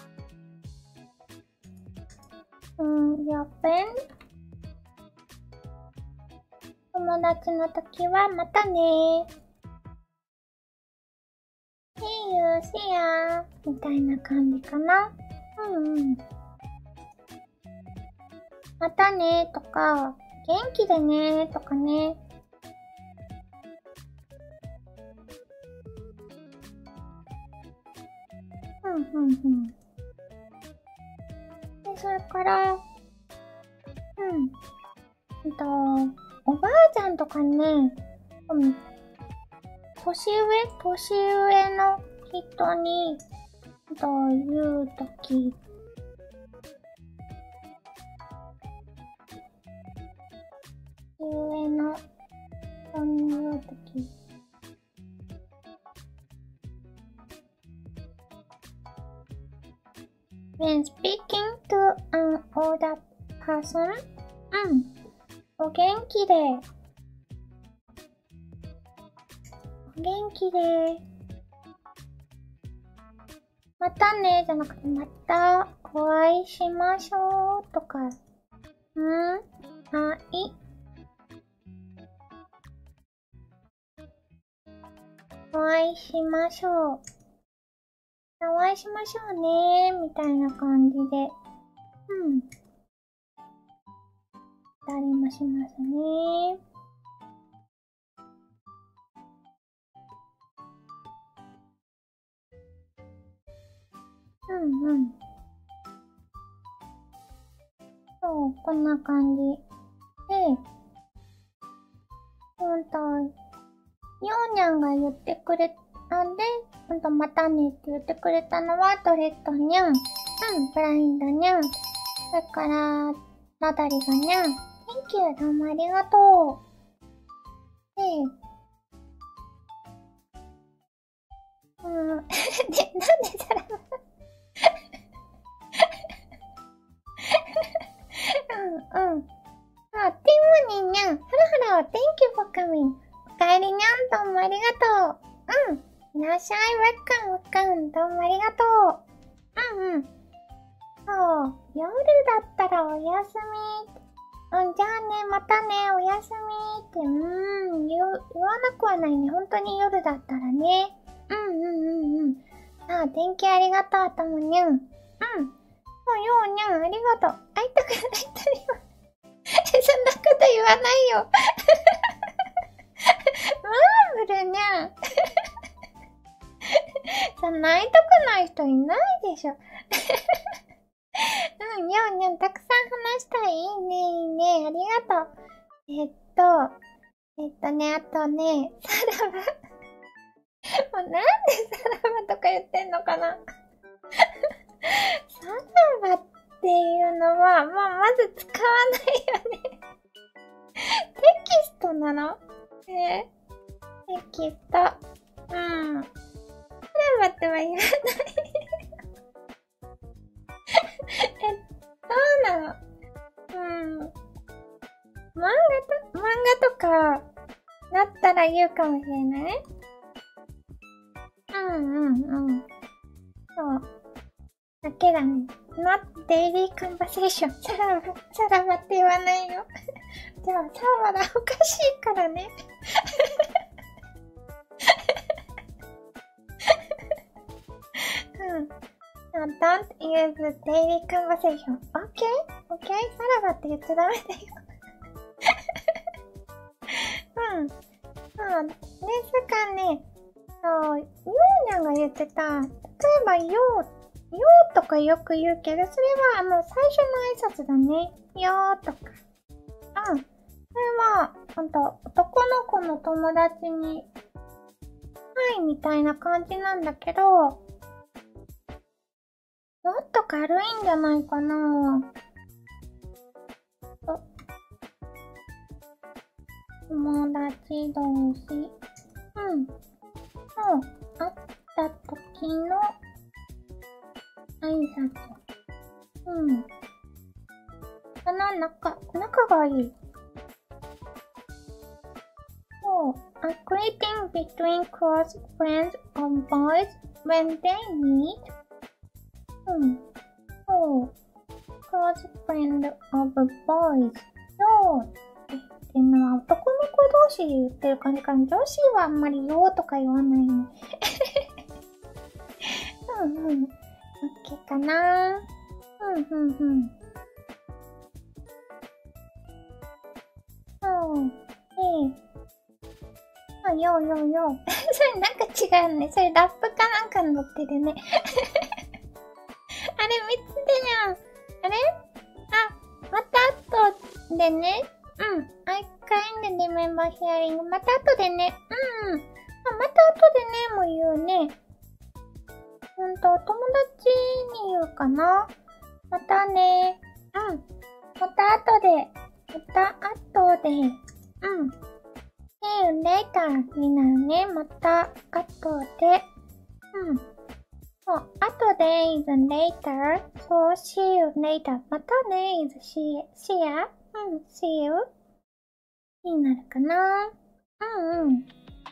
うん、your friend。友達の時は、またねー。See you, see ya みたいな感じかな。うんうん。またねーとか、元気でねーとかね。うんうんうん。で、それから、うん。えっと、おばあちゃんとかね、うん。年上年上の人に、というとき、年上の人に言うとき、when speaking to an older person、うん。お元気で、お元気で、またねじゃなくて、またお会いしましょうとか、うん、はい。お会いしましょう。お会いしましょうねみたいな感じで、うん。たりもしますね。うんうん。そう、こんな感じ。で、うんと、ようにゃんが言ってくれたんで、うんと、またねって言ってくれたのは、ドレッドにゃん。うん、ブラインドにゃん。それから、ナダリがにゃん。Thank you、どうもありがとう。で、うん、で、なんでそれうんうん。あ、ティモニーにゃん。ハロハロ、Thank you for coming. おかえりにゃん、どうもありがとう。うん。いらっしゃい、ウェッカン、ウェッカン、どうもありがとう。うんうん。そう、夜だったらおやすみ。うん、じゃあね、またね、おやすみって、うーん、言、言わなくはないね。本当に夜だったらね。うんうんうんうん。あ、天気ありがとう、ともにゃん。うん。そう、ようにゃん、ありがとう。会いたくないと言わ、そんなこと言わないよ。マーブルにゃん。そんな会いたくない人いないでしょ。うん、ようにゃん、たくさん話したい。いいね、いいね。ありがとう。えっと、えっとね、あとね、さらば。もうなんでさらばとか言ってんのかな。さらばっていうのは、もうまず使わないよね。テキストなの？えー、テキスト。うん。さらばっては言わない。え、どうなの？うん。漫画と、漫画とか、だったら言うかもしれない。うんうんうん。そう。だけだね。not daily conversation。さらば、さらばって言わないよ。じゃあ、さらばだ、おかしいからね。うん。don't use daily conversation. Okay? Okay? さらばって言っちゃダメだよ。うん。そう。ですかね。そう、ようにゃんが言ってた、例えば、よう、ようとかよく言うけど、それはあの、最初の挨拶だね。よーとか。うん。それは、ほんと、男の子の友達に、はいみたいな感じなんだけど、もっと軽いんじゃないかな。友達同士。うん。そう、会った時の挨拶。うん。そのな、仲、仲がいい。そう、a greeting between close friends of boys when they meet. うん。そう。close friend of boys. そう。っていうのは男の子同士で言ってる感じかな。女子はあんまりよーとか言わないね。うんうん。オッケーかな。うんうんうん。そう。ええ。あ、ようようよう。それなんか違うね。それラップかなんかに載ってるね。あれ、みつでやん。あれあ、また後でね。うん。I kind remember hearing. また後でね。うん。あ、また後でねも言うね。うんと、お友達に言うかな。またね。うん。また後で。また後で。うん。See you later になるね。また後で。うん。そう。後で is later. そう、see you later. またね is see, see ya. うん、see you になるかな。うんうん。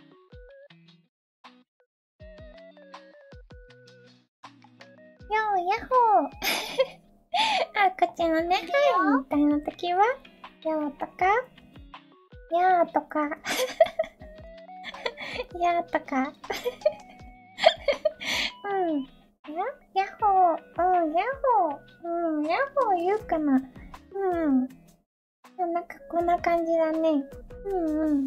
よーやっほー。あ、こっちのね、はいみたいな時は、よーとか、やーとか、やーとか、うん。や、やっほー、うん、やっほー、うん、やっほー言うかな。うん。なんかこんな感じだね。うんうん。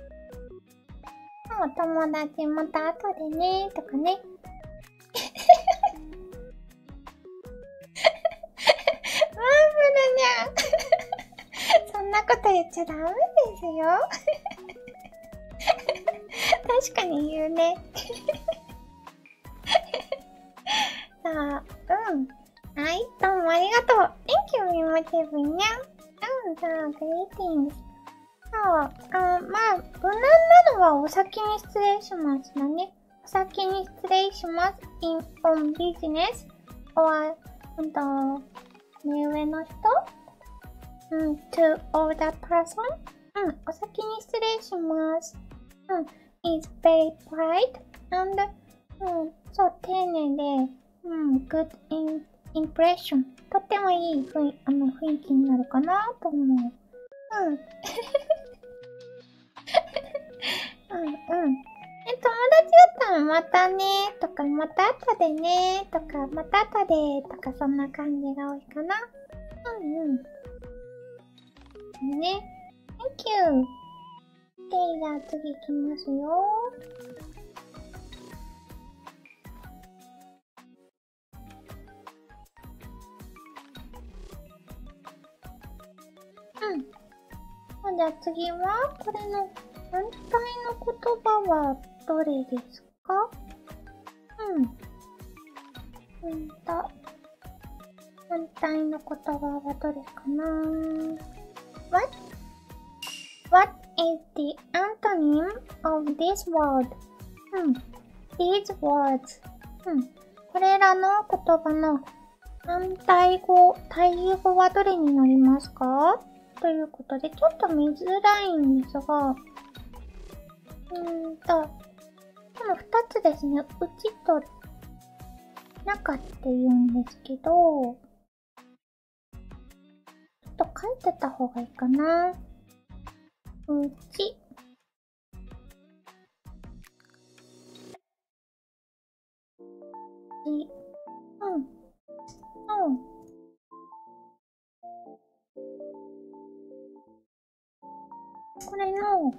お友達また後でねーとかね。そんなこと言っちゃダメですよ。確かに言うね。さあ、うん。はい、どうもありがとう。Thank you, みもちぶにゃん。うん、さあ、greetings。そう、あ、まあ、無難なのはお先に失礼しますだね。お先に失礼します。in, on business, or, うんと、目上の人うん、to older person? うん、お先に失礼します。うん、is very polite and うん、そう、丁寧で、うん、good in, impression とってもいい雰囲あの雰囲気になるかなと思う。うん。うんうん。え、友達だったらまたねとか、また後でねとか、また後でとか、そんな感じが多いかな。うんうん。ね。Thank you. で、じゃあ次行きますよ。うん。じゃあ次は、これの反対の言葉はどれですか？うん。うんと、反対の言葉はどれかな？ What? What is the antonym of this word? うん。These words. うん。これらの言葉の反対語、対義語はどれになりますか？ということで、ちょっと見づらいんですが、うーんと、この二つですね。うちと中って言うんですけど、ちょっと書いてた方がいいかな。うち。うん。うん。これの、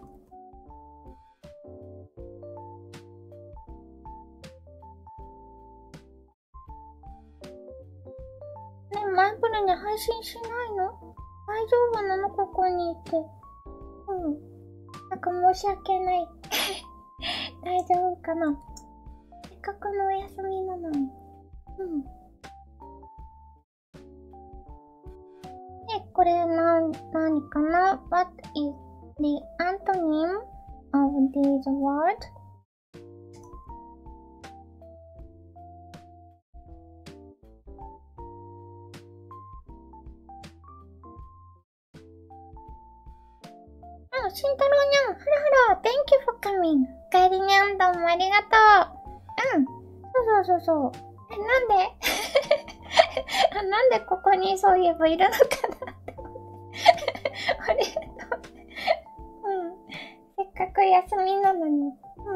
ね、マイブルに配信しないの？大丈夫なの？ここにいて。うん。なんか申し訳ない。大丈夫かな？せっかくのお休みなのに。うん。で、これな、なにかな？ What is the antonym of this word? う慎太郎にゃん、ハロハロ、Thank you for coming. おかえりにゃん、どうもありがとう。うん。そうそうそうそう。え、なんであ、なんでここにそういえばいるのかなって思って。ありがとう。うん。せっかく休みなのに。うん。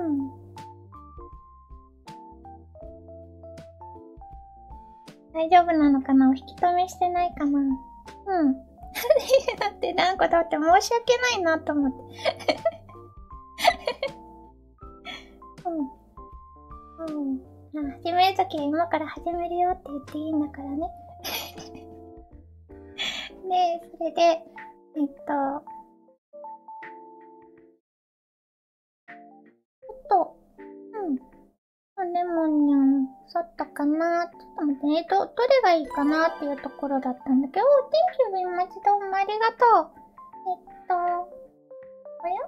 大丈夫なのかな？お引き止めしてないかな？うん。だってなんかだって申し訳ないなと思って。うん。うん。始めるときは今から始めるよって言っていいんだからね。で、それで、えっと、ちょっと、うん。レモンにゃん、そったかな？ちょっと待ってね。ど、どれがいいかなっていうところだったんだけど、Thank you very much. どうもありがとう。えっと、あや？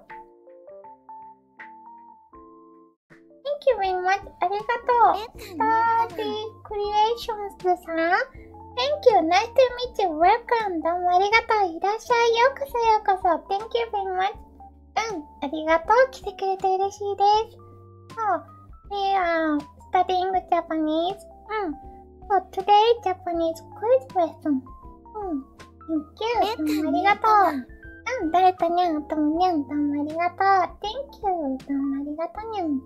Thank you very much. ありがとう。スターティークリエーションズさん Thank you. Nice to meet you. Welcome. どうもありがとう。いらっしゃい。ようこそようこそ。Thank you very much. うん。ありがとう。来てくれて嬉しいです。そう。We are studying Japanese. うん。So today Japanese quiz lesson. うん。Thank you. どうもありがとう。うん。誰とにゃん、ともにゃん。どうもありがとう。Thank you. どうもありがとうにゃん。うん。で、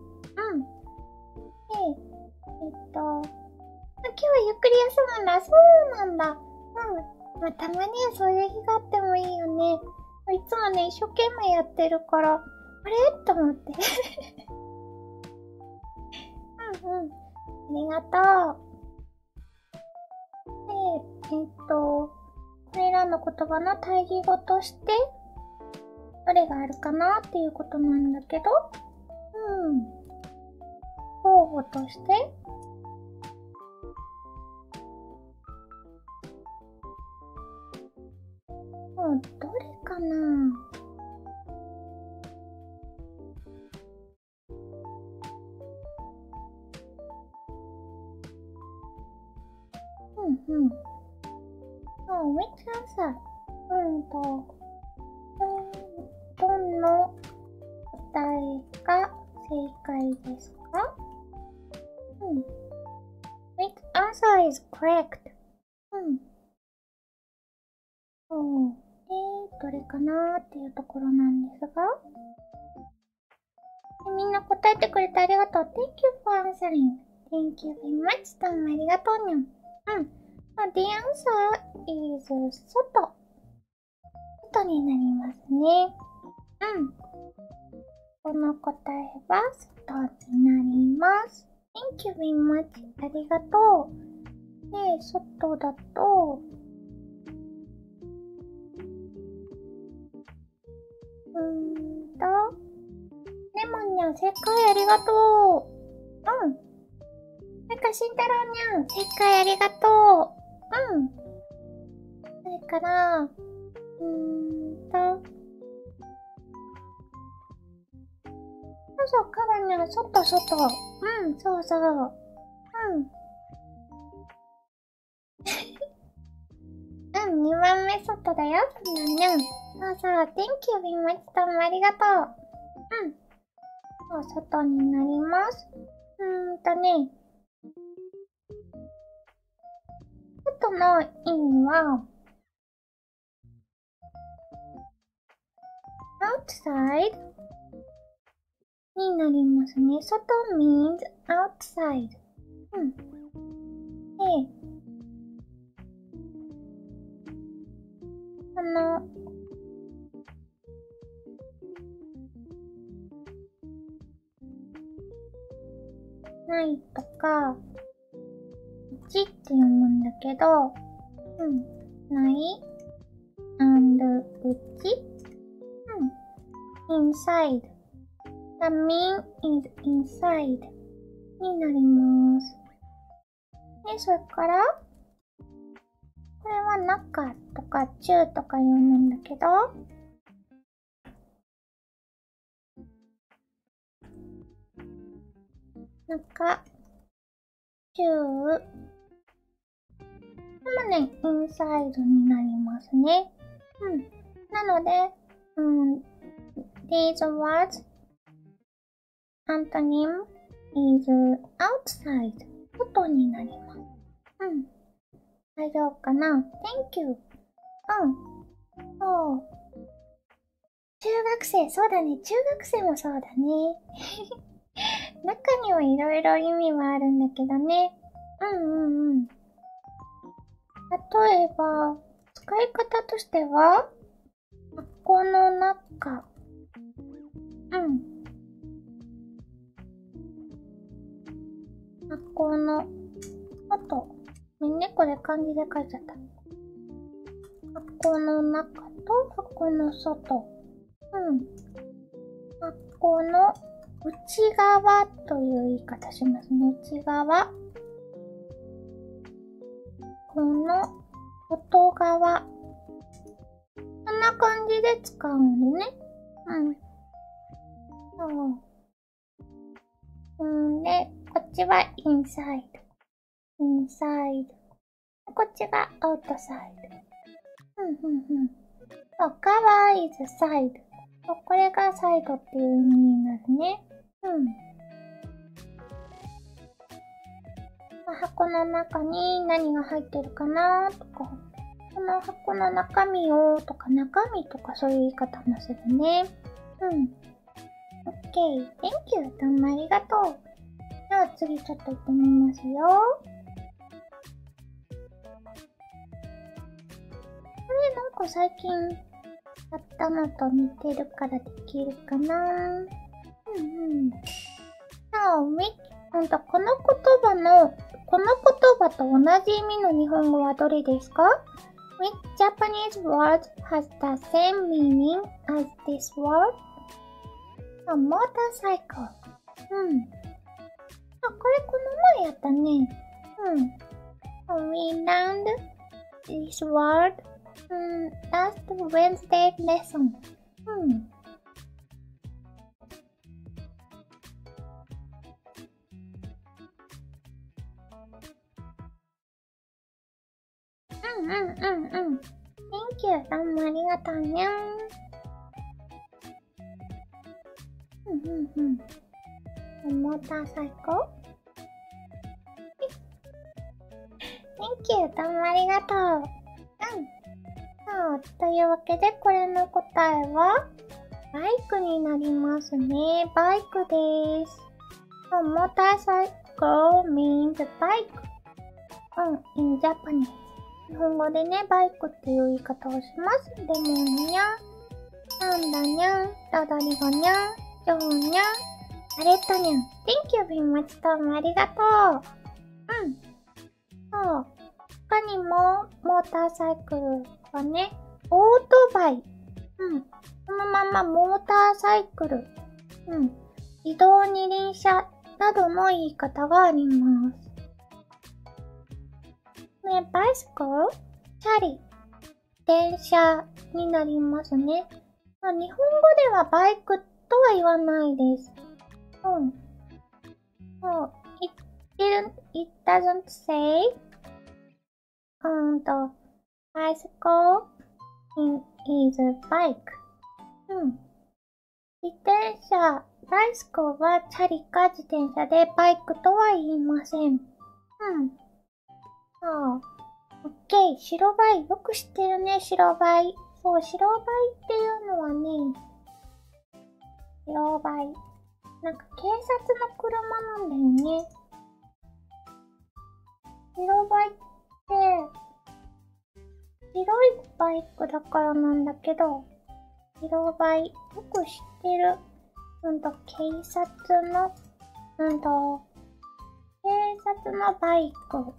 えっと、今日はゆっくり休むんだ。そうなんだ。うん。まあ、たまにはそういう日があってもいいよね。いつもね、一生懸命やってるから、あれと思って。うんうん。ありがとう。で、えっと、これらの言葉の対義語として、どれがあるかなっていうことなんだけど、うん。候補として、もう、どれかな？うんうん。Oh, which answer? うんと、どの答えが正解ですか？うん。Which answer is correct? うん。そう。で、どれかなーっていうところなんですが。みんな答えてくれてありがとう。Thank you for answering. Thank you very much. どうもありがとうにゃん。うん。The answer is 外。外になりますね。うん。この答えは外になります。Thank you very much. ありがとう。で、外だと、うーんと、レモンにゃん、正解ありがとう。うん。なんか、慎太郎にゃん、正解ありがとう。うん。それから、うーんと、そうそう、カバにゃん、外、外。うん、そうそう。うん。うん、にばんめ外だよ、そんなにゃん。そうそう、Thank you very much. どうもありがとう。うん。そう、外になります。うーんとね、外の意味は、outside になりますね。外 means outside. うん。で、あの、ないとか、いちって読むんだけど、うん。ない、and うち、うん。inside. The mean is inside になります。で、それから、これは中とか中とか読むんだけど、中、中、でもね、インサイドになりますね。うん。なので、うん、 These words antonym is outside 外になります。うん。大丈夫かな？ Thank you. うん。そう。中学生、そうだね。中学生もそうだね。中にはいろいろ意味はあるんだけどね。うんうんうん。例えば、使い方としては、箱の中。うん。箱の外。ごめんね、これ漢字で書いちゃった。箱の中と箱の外。うん。箱の内側という言い方しますね。内側。この外側。こんな感じで使うんでね。うん。そう。んで、こっちはインサイド。インサイド。こっちがアウトサイド。うんうんうん。そう、カバーイズサイド。これがサイドっていう意味になるね。うん。箱の中に何が入ってるかなとか、この箱の中身をとか中身とかそういう言い方もするね。うん。OK。Thank you. どうもありがとう。じゃあ次ちょっと行ってみますよ。これなんか最近やったのと似てるからできるかな。うんうん。さあ、ほんとこの言葉の、この言葉と同じ意味の日本語はどれですか？ Which Japanese word has the same meaning as this word? A motorcycle. うん。あ、これこの前やったね。うん。We learned this word um, last Wednesday lesson. うん。うんうんうんうん。Thank you. どうもありがとうにゃん。うんうんうん。モーターサイクル？Thank you. どうもありがとう。うん。そう。というわけで、これの答えは、バイクになりますね。バイクです。モーターサイクル means bike. うん。in Japanese。日本語でね、バイクっていう言い方をします。でもにゃん、なんだにゃん、だだりがにゃん、じょうにゃん、あれとにゃん。Thank you very much. どうもありがとう。うん。そう。他にも、モーターサイクルはね、オートバイ。うん。そのままモーターサイクル。うん。自動二輪車などの言い方があります。ね、バイスコル、チャリ、電車になりますね。まあ、日本語ではバイクとは言わないです。うん。そう。It didn't, it doesn't say, うんと、bicycle is a bike. うん。自転車、バイスコルはチャリか自転車でバイクとは言いません。うん。そう。オッケー。白バイ。よく知ってるね、白バイ。そう、白バイっていうのはね、白バイ。なんか警察の車なんだよね。白バイって、白いバイクだからなんだけど、白バイ。よく知ってる。うんと、警察の、うんと、警察のバイク。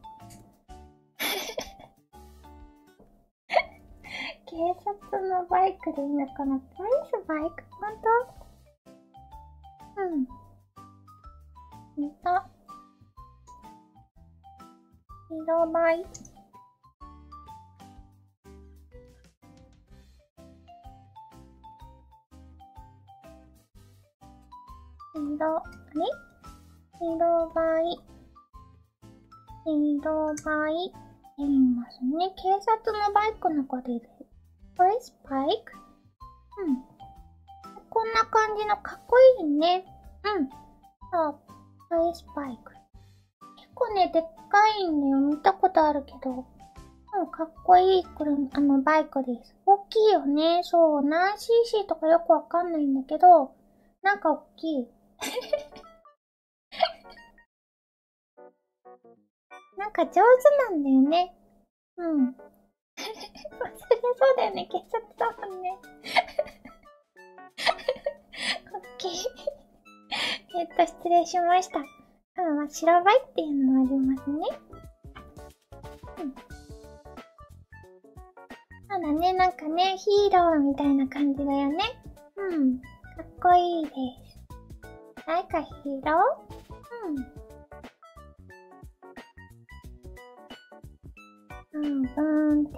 警察のバイクでいいのかな？ポリスバイク？ほんと？うん。見た。白バイ。白、あれ？白バイ。白バイって言いますね。警察のバイクのことで。Police bike? うん。こんな感じのかっこいいね。うん。そう。トイスパイク。結構ね、でっかいんだよ。見たことあるけど。うん、かっこいい、これ、あの、バイクです。大きいよね。そう。何 シーシー とかよくわかんないんだけど、なんか大きい。なんか上手なんだよね。うん。そりゃそうだよね。消しちゃったもんね。オッケー。えっと、失礼しました。うん、まあ、白バイっていうのもありますね。うん。そうだね、なんかね、ヒーローみたいな感じだよね。うん。かっこいいです。なんかヒーロー？うん。うん、ブーンって。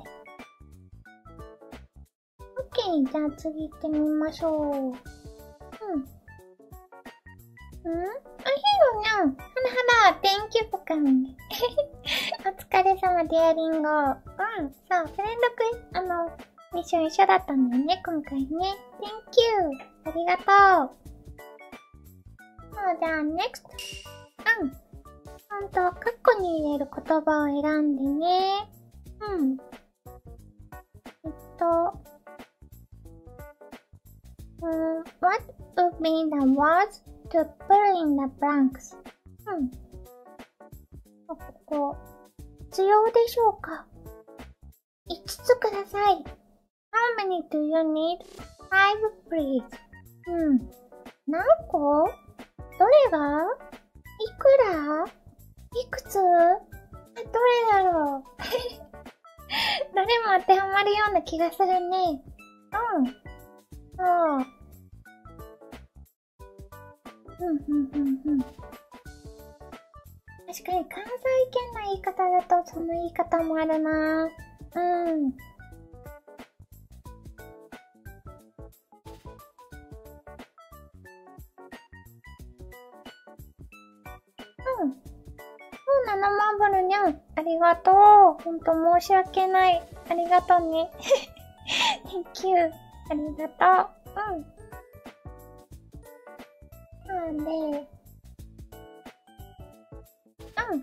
オッケー、じゃあ次行ってみましょう。うん。うん？あ、ヒーローにゃん。はなはな、Thank you for coming. お疲れ様、デアリンゴ。うん、そう、フレンドクイ、あの、ミッション一緒だったんだよね、今回ね。Thank you. ありがとう。そう、じゃあ、next。うん。ほんと、カッコに入れる言葉を選んでね。うん。えっと、うん、what would be the words to put in the blanks? うん。ここ、必要でしょうか？いつつください。How many do you need? Five, please. うん。何個？どれが？いくら？いくつ？どれだろう？どれも当てはまるような気がするね。うん。そう。うん、うん、うん、うん。確かに関西圏の言い方だとその言い方もあるなぁ。うん。うん。そうなの、マーブルにゃん。ありがとう。ほんと申し訳ない。ありがとうね。Thank you. ありがとう。うん。なんで、うん。そう、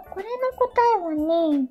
これの答えはね、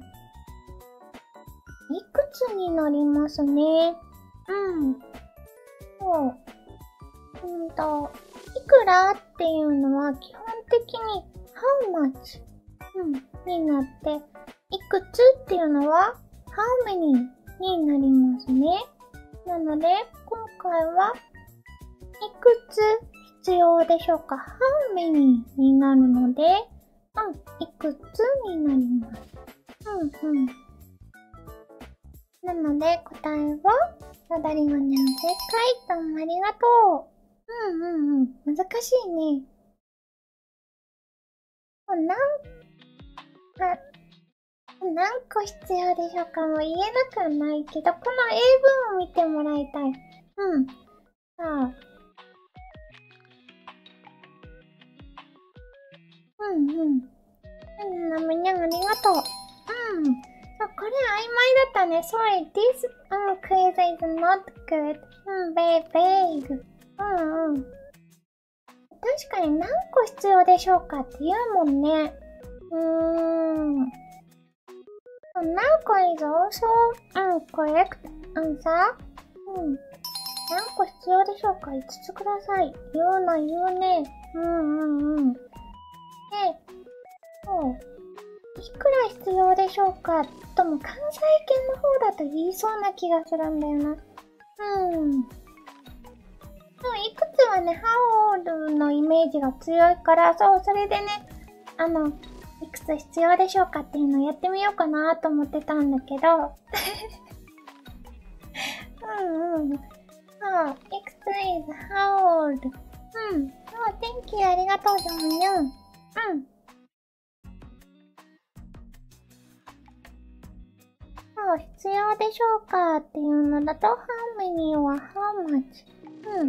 いくつになりますね。うん。そう。うんと、いくらっていうのは基本的に how much、うん、になって、いくつっていうのは how many になりますね。なので、今回はいくつ必要でしょうか？ how many になるので、うん、いくつになります。うんうん。なので、答えは、サダリマニャン正解。どうもありがとう。うんうんうん。難しいね。もうなん、あ、何個必要でしょうか？もう言えなくはないけど、この英文を見てもらいたい。うん。さあ。うんうん。うん、みんなありがとう。うん。そう、これ曖昧だったね。Sorry, this um, quiz is not good. うん、very vague. うんうん。確かに何個必要でしょうかって言うもんね。うーん。何個 is also incorrect answer? うん。何個必要でしょうか？ いつつください。言うな、言うね。うんうんうん。で、そう。いくら必要でしょうか？とも関西圏の方だと言いそうな気がするんだよな。うん。そう、いくつはね、how old のイメージが強いから、そう、それでね、あの、いくつ必要でしょうかっていうのをやってみようかなと思ってたんだけど。うんうん。そう、いくつ is how old? うん。そう、thank you ありがとう、ジョンユン。うん。そう、必要でしょうかっていうのだと、how many は how much? うん。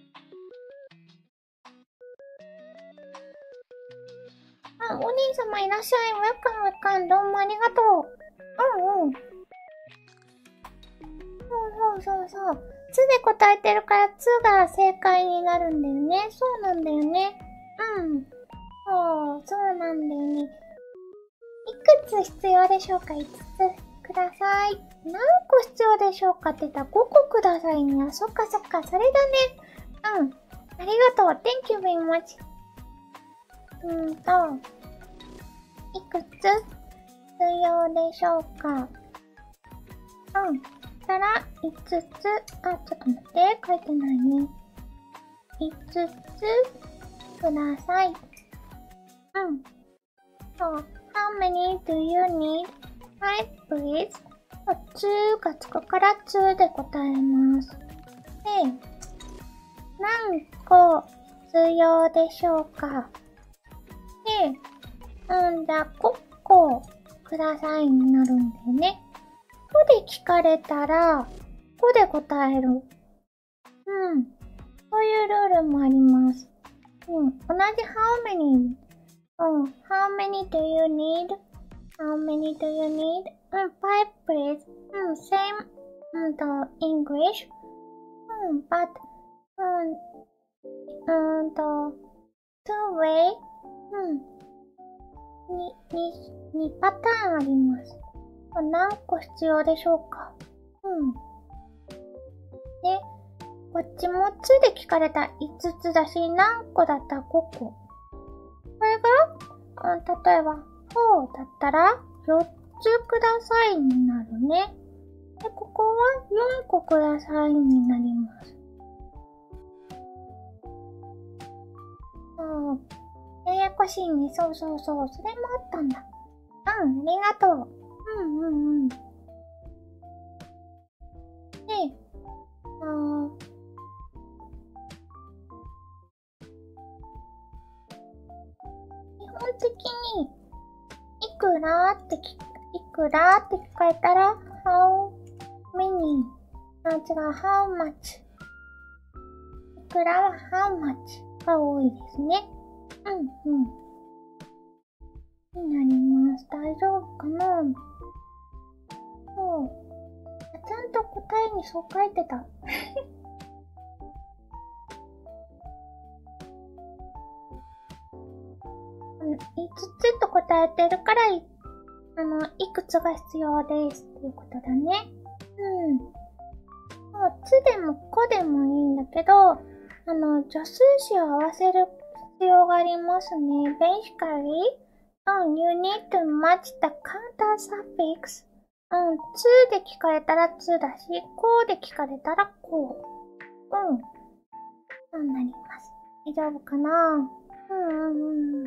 あ、お兄様いらっしゃい。ウェルカムウェルカム。どうもありがとう。うんうん。そうそうそうそう。 つで答えてるからつが正解になるんだよね。そうなんだよね。うん。そう、そうなんだよね。いくつ必要でしょうか？ いつ つください。何個必要でしょうかって言ったらごこくださいね。あ、そっかそっか、それだね。うん。ありがとう。Thank you very much. うーんと、いくつ必要でしょうか？うん。たら、いつつ、あ、ちょっと待って、書いてないね。いつつください。うん。そう。How many do you need? Five, please. つがつくからつで答えます。で、何個必要でしょうか？で、うん、じゃあごこくださいになるんだよね。ごで聞かれたら、ごで答える。うん。そういうルールもあります。うん。同じ how many。うん。how many do you need?how many do you need? うん。five please. うん。same. うんと、English. うん。but. うん。うんと、two way. うん。に、に、にパターンあります。何個必要でしょうか？うん。で、こっちもつで聞かれたらいつつだし、何個だったらごこ。これが、うん、例えば、よんだったらよっつくださいになるね。で、ここはよんこくださいになります。そう。ややこしいね。そうそうそう。それもあったんだ。うん、ありがとう。うんうんうん。で、あー、基本的に、いくらって聞、いくらって聞かれたら、how many? あ、違う、how much? いくらは how much が多いですね。うんうん。になります。大丈夫かな？そう。ちゃんと答えにそう書いてた。いつつと答えてるから、い、あの、いくつが必要ですっていうことだね。うん。まあ、つでもこでもいいんだけど、あの、助数詞を合わせる必要がありますね。Basically, um, you need to match the counter suffix. うん、つで聞かれたらつだし、こで聞かれたらこう。うん。そうなります。大丈夫かな？うんうんうん。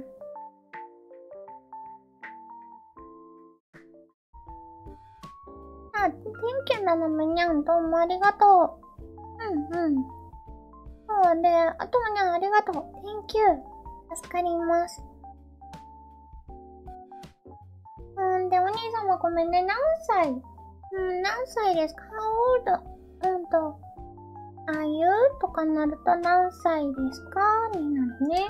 あ、Thank you ななむにゃん、どうもありがとう。うんうん。そうで、あともにゃんありがとう。Thank you。助かります。うんで、お兄様ごめんね。何歳？うん、何歳ですか？ How old? うんと、Are you? とかになると何歳ですかになるね。にゃ？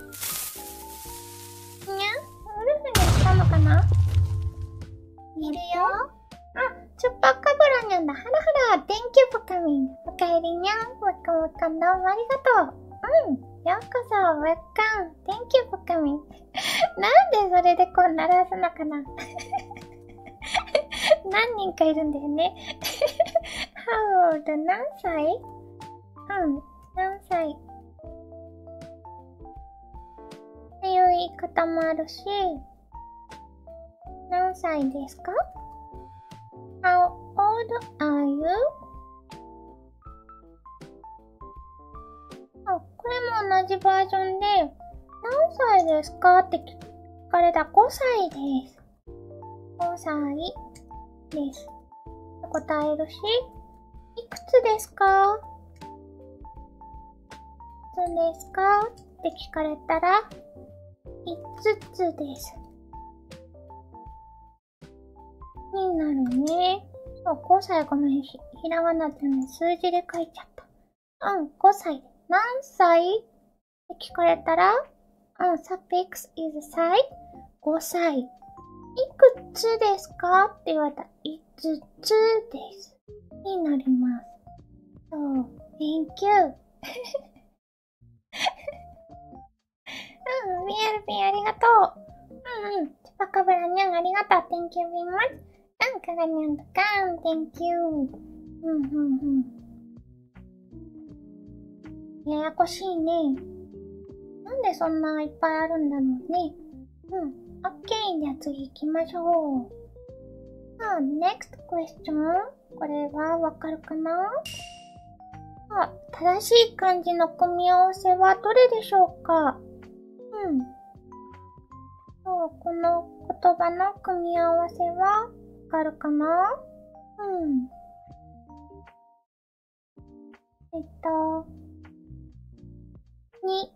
ウルフにしたのかな？いるよ。あ、チュッパカブラにゃんだ。ハラハラ。Thank you for coming. おかえりにゃん。わかわかどうもありがとう。うん。ようこそ。Welcome. Thank you for coming. なんでそれでこう鳴らすのかな何人かいるんだよね。How old? 何歳？うん。何歳っていう言い方もあるし、何歳ですか？ How old are you? あ、これも同じバージョンで、何歳ですかって聞かれたらごさいです。ごさいです。答えるし、いくつですか？いくつですかって聞かれたら、いつつです。になるね。そう、ごさいごめん、ひ、ひらがなってね、数字で書いちゃった。うん、ごさい。何歳って聞かれたら、うん、suffix is 歳。ごさい。いくつですかって言われたら、いつつです。になります。 そう、Thank you. うん、ビーアールピー ありがとう。うんうん。チュパカブラニャンありがとう。Thank you very much. うん、カガニャンとかん、Thank you. うんうんうん。ややこしいね。なんでそんないっぱいあるんだろうね。うん。OK。じゃあ次行きましょう。あ、next question。これはわかるかな？あ、正しい漢字の組み合わせはどれでしょうか？うん。そう、この言葉の組み合わせはわかるかな？うん。えっと、に、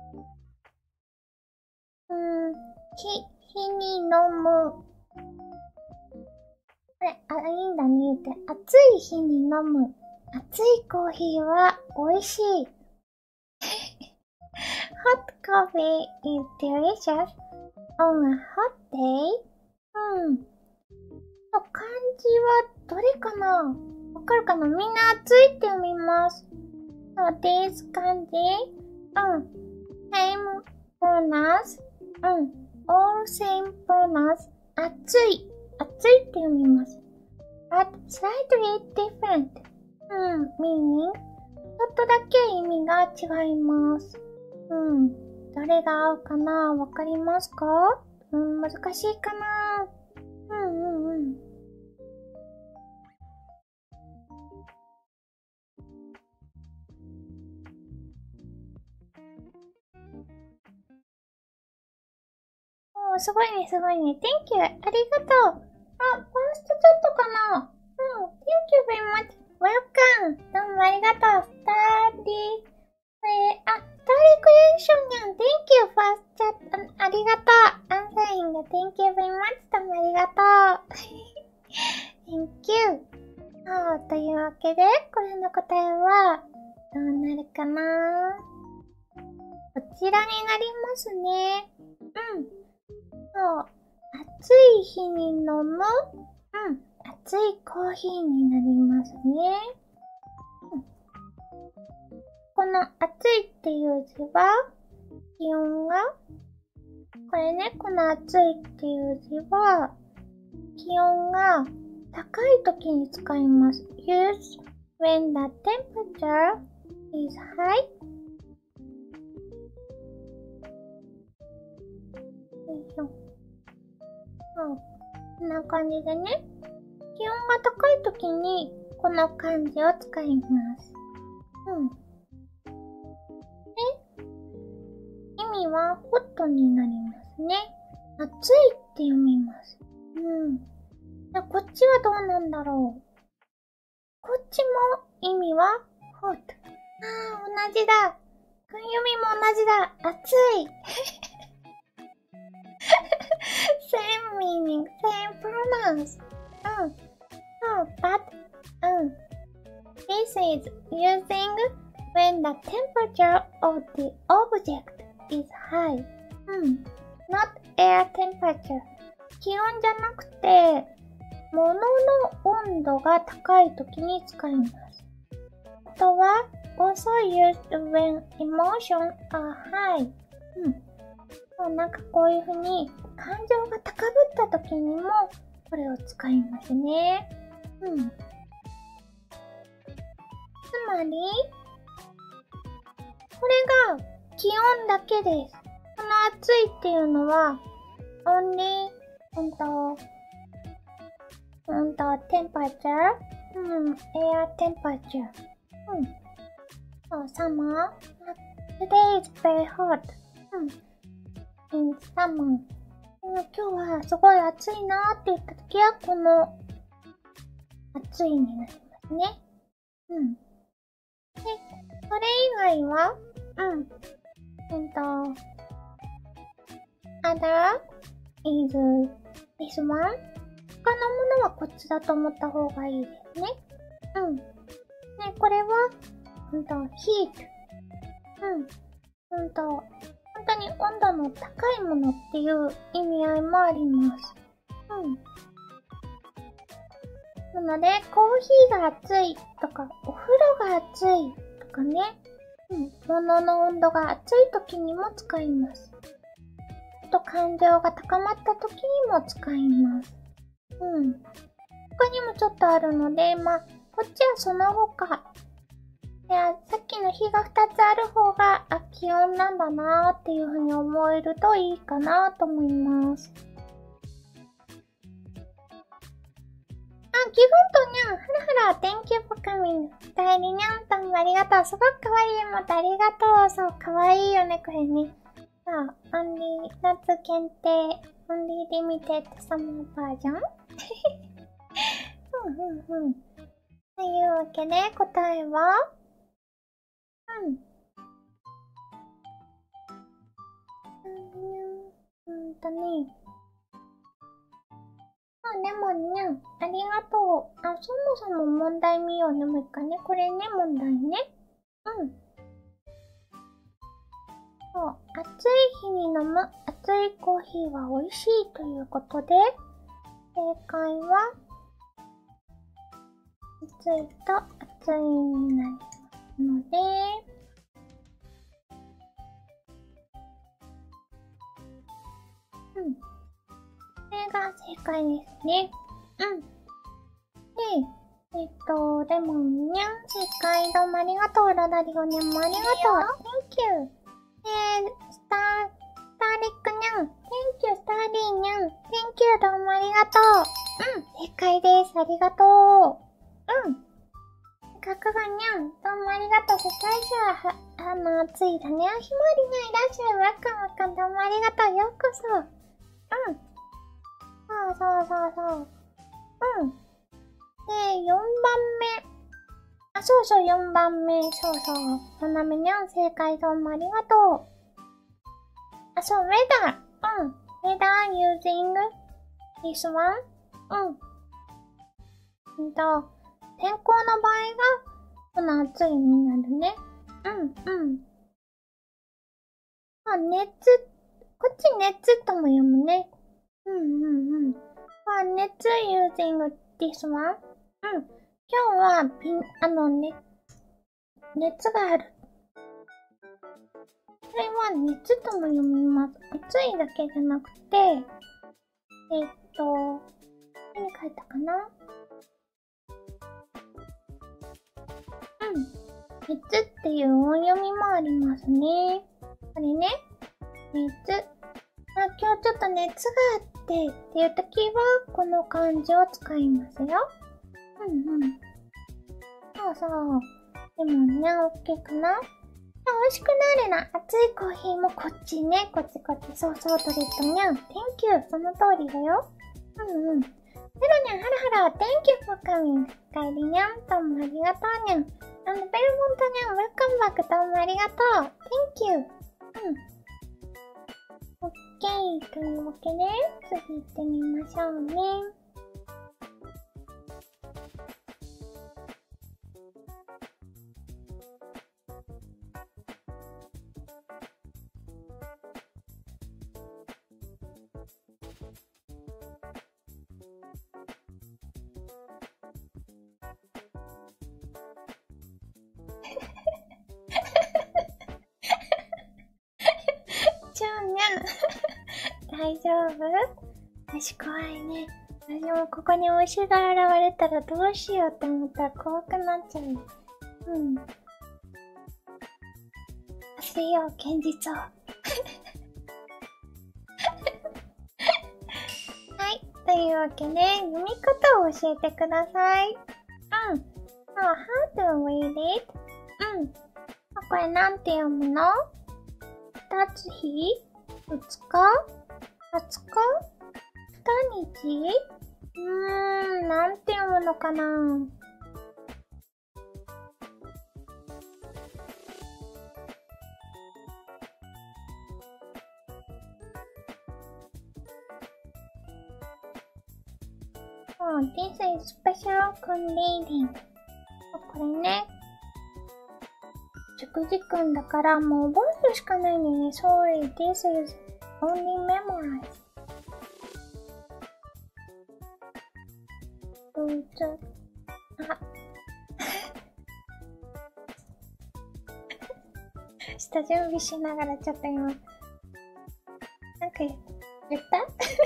うん、ひ、ひに飲む。これ、あ、いいんだね、言うて。暑い日に飲む。熱いコーヒーは美味しい。Hot coffee is delicious on a hot day. うん。漢字はどれかな？わかるかな？みんな熱いって読みます。そう、this 漢字。うん。same pronouns。うん。all same pronouns。熱い。熱いって読みます。but slightly different。うん。meaning。ちょっとだけ意味が違います。うん。どれが合うかな？わかりますか？うん、難しいかな？うんうんうん。おー、すごいね、すごいね。Thank you! ありがとう。あ、ファーストチャットかな？うん。Thank you very much. Welcome! どうもありがとう。スターディー、えー、あ、スターリクリエーションやん。Thank you, ファーストチャット。あ、ありがとう。アンサインが Thank you very much. どうもありがとう。Thank you. そう、というわけで、これの答えは、どうなるかな？こちらになりますね。うん。そう。暑い日に飲む、うん。熱いコーヒーになりますね。うん、この暑いっていう字は、気温が、これね、この暑いっていう字は、気温が高い時に使います。use when the temperature is high. よいしょ。こんな感じでね、気温が高い時にこの漢字を使います。うん。で、意味はホットになりますね。暑いって読みます。うん。で、こっちはどうなんだろう。こっちも意味はホット。ああ、同じだ。訓読みも同じだ。暑い。same meaning, same pronouns. うん。そう、but, うん。This is using when the temperature of the object is high. うん。not air temperature. 気温じゃなくて、物の温度が高い時に使います。あとは、also used when emotions are high. うん。そう、なんかこういう風に感情が高ぶった時にもこれを使いますね。うん。つまり、これが気温だけです。この暑いっていうのは、only, うんと、うんと、temperature? うん、air temperature. うん。そう、summer. Today is very hot. うん。in summer. 今日はすごい暑いなーって言ったときは、この暑いになりますね。うん。で、それ以外は、うん。うんと、other is this one. 他のものはこっちだと思った方がいいですね。うん。ね、これは、うんと、heat。うん。うんと、本当に温度の高いものっていう意味合いもあります。うん。 なので、コーヒーが熱いとか、お風呂が熱いとかね。うん。物の温度が熱い時にも使います。あと、感情が高まった時にも使います。うん。他にもちょっとあるので、まあ、こっちはその他。いや、さっきの火がふたつある方が、あ、気温なんだなーっていう風に思えるといいかなと思います。あ、ギブンとにゃん、はらはら、Thank you for coming。おかえりにゃんともありがとう。すごくかわいいエモトありがとう。そう、かわいいよね、これね。さあ、オンリー、夏限定、オンリーリミテッドサマーバージョンうんうんうん。というわけで、答えはうん。うんとね。あ、レモンにゃん。ありがとう。あ、そもそも問題見ようね。もう一回ね。これね、問題ね。うん。そう。暑い日に飲む熱いコーヒーは美味しいということで、正解は、暑いと熱いになりますので、うん。これが正解ですね。うん。で、えっと、レモンにゃん。正解どうもありがとう。ロダリオにゃんもありがとう。Thank you。で、スター、スターリックにゃん。Thank you、スターリーにゃん。Thank you、どうもありがとう。うん、正解です。ありがとう。うん。かくがにゃん。どうもありがとう。世界中は、は、あの、暑いだね。あ、ひまわりがいらっしゃい。わかんわかん。どうもありがとう。ようこそ。うん。そうそうそうそう。うん。で、よんばんめ。あ、そうそう、よんばんめ。そうそう。ななめにゃん、正解どうもありがとう。あ、そう、ウェダー。うん。ウェダー using this one? うん。うんと、天候の場合が、この暑いになるね。うん、うん。あ、熱、こっち熱とも読むね。うんうんうん。あ、熱 using this one? うん。今日は、ピン、あのね、熱がある。これは熱とも読みます。暑いだけじゃなくて、えっと、何書いたかな？うん。熱っていう音読みもありますね。これね。熱。あ、今日ちょっと熱があってっていう時は、この漢字を使いますよ。うんうん。そうそう。でもね、OK かな？美味しくなるな。熱いコーヒーもこっちね。こっちこっち。そうそう、トリットにゃん。Thank you. その通りだよ。うんうん。ゼロにゃん、ハラハラ。Thank you for coming. おかえりにゃん。どうもありがとうにゃん。あの、ベルモントにゃん。Welcome back. どうもありがとう。Thank you. うん。OK。というわけで、次行ってみましょうね。ちゃうにゃん。大丈夫？私怖いね。私もここに虫が現れたらどうしようって思ったら怖くなっちゃう。うん。忘れよう、現実を。はい。というわけで、読み方を教えてください。うん。あ、how to read it? うん。これなんて読むの？二つ日？二日？二日？二日？うーん、なんて読むのかな？Oh, this is special reading. これね。熟字くんだからもう覚えるしかないのに。Sorry, this is only memorize. うーんと、あ。下準備しながらちょっと今、なんか言った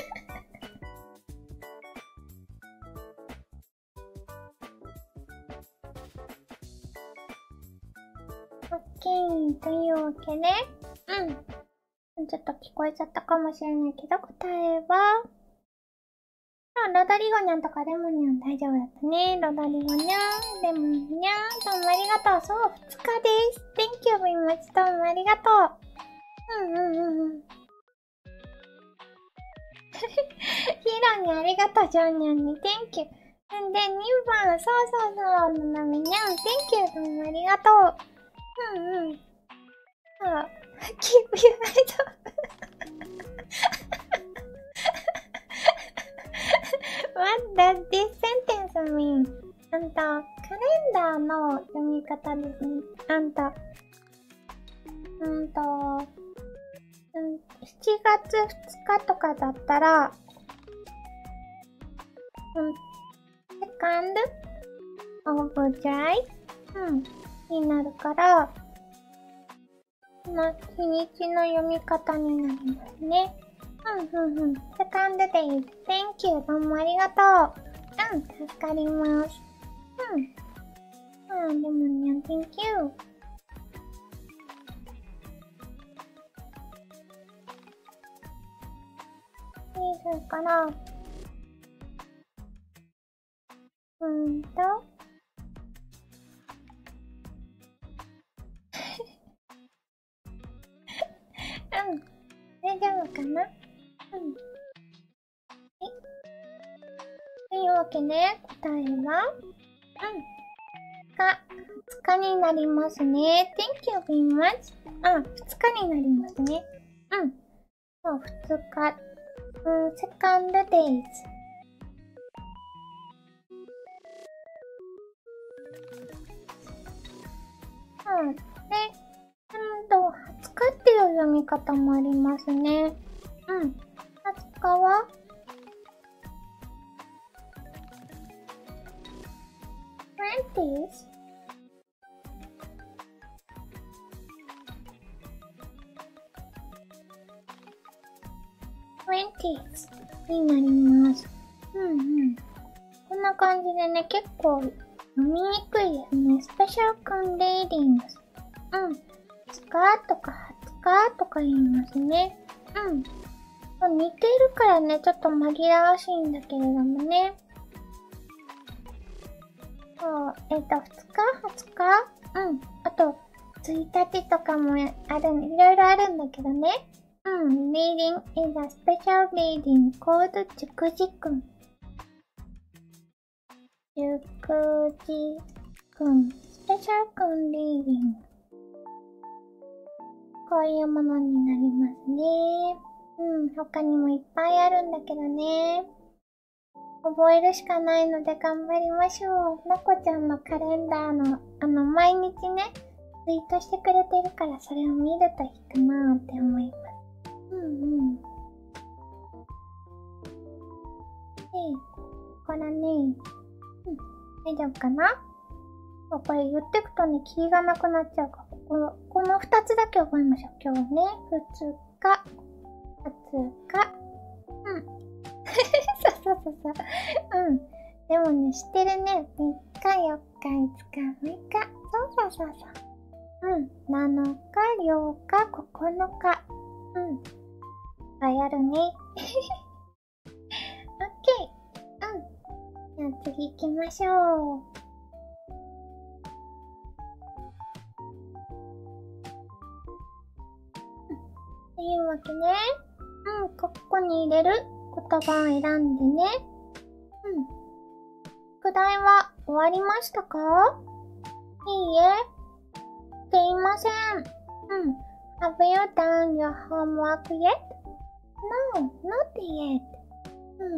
オッケー。というわけで、うん。ちょっと聞こえちゃったかもしれないけど、答えは、あ、ロドリゴニャンとかレモニャン大丈夫だったね。ロドリゴニャン、レモニャン、どうもありがとう。そう、ふつかです。Thank you very much. どうもありがとう。うんうんうんうん。ヒロにありがとう、ジョンニャンに Thank you。んで、にばん、そうそうそう、ナナミニャン、Thank you。どうもありがとう。うんうん。あ、キープユナイト。What does this sentence mean? あんた、カレンダーの読み方ですね。あんた、うんと、うん、しちがつふつかとかだったら、うん、セカンドオブジュライ、うん、になるから、この日にちの読み方になりますね。うんうんうん。セカンドデイズ。Thank you. どうもありがとう。うん、助かります。うん。ああ、でもにゃん、Thank you。それから、うーんと、うん。大丈夫かな？うん。はい。というわけで、答えは、うん。が、ふつかになりますね。Thank you very much. あ、ふつかになりますね。うん。そう、ふつか。うん、セカンドデイズ。うん。で、うんと、はつかっていう読み方もありますね。うん。はつかはtwenties? になります。うんうん。こんな感じでね、結構読みにくいですね。スペシャルコンレーディングス。うん。つかとかはつかとか言いますね。うん。似てるからね、ちょっと紛らわしいんだけれどもね。そう、えっと、ふつか はつかうん。あと、ついたちとかもある、いろいろあるんだけどね。うん。reading is a special reading called 熟字訓。熟字訓。スペシャル訓 reading。こういうものになりますね。うん。他にもいっぱいあるんだけどね。覚えるしかないので頑張りましょう。なこちゃんのカレンダーの、あの、毎日ね、ツイートしてくれてるから、それを見るといいかなーって思います。うんうん。で、これね、うん、大丈夫かな？これ言ってくとね、キリがなくなっちゃうから、この、この二つだけ覚えましょう。今日ね、ふつか、はつか、うん。そうそうそうそう。うん。でもね、知ってるね。みっか、よっか、いつか、むいか。そうそうそうそう。うん。なのか、ようか、ここのか。うん。いっぱいあるね。オッケー。うん。じゃあ次行きましょう。というわけね。うん。ここに入れる言葉を選んでね。うん。宿題は終わりましたか？いいえ。していません。うん。Have you done your homework yet? No, not yet. うん。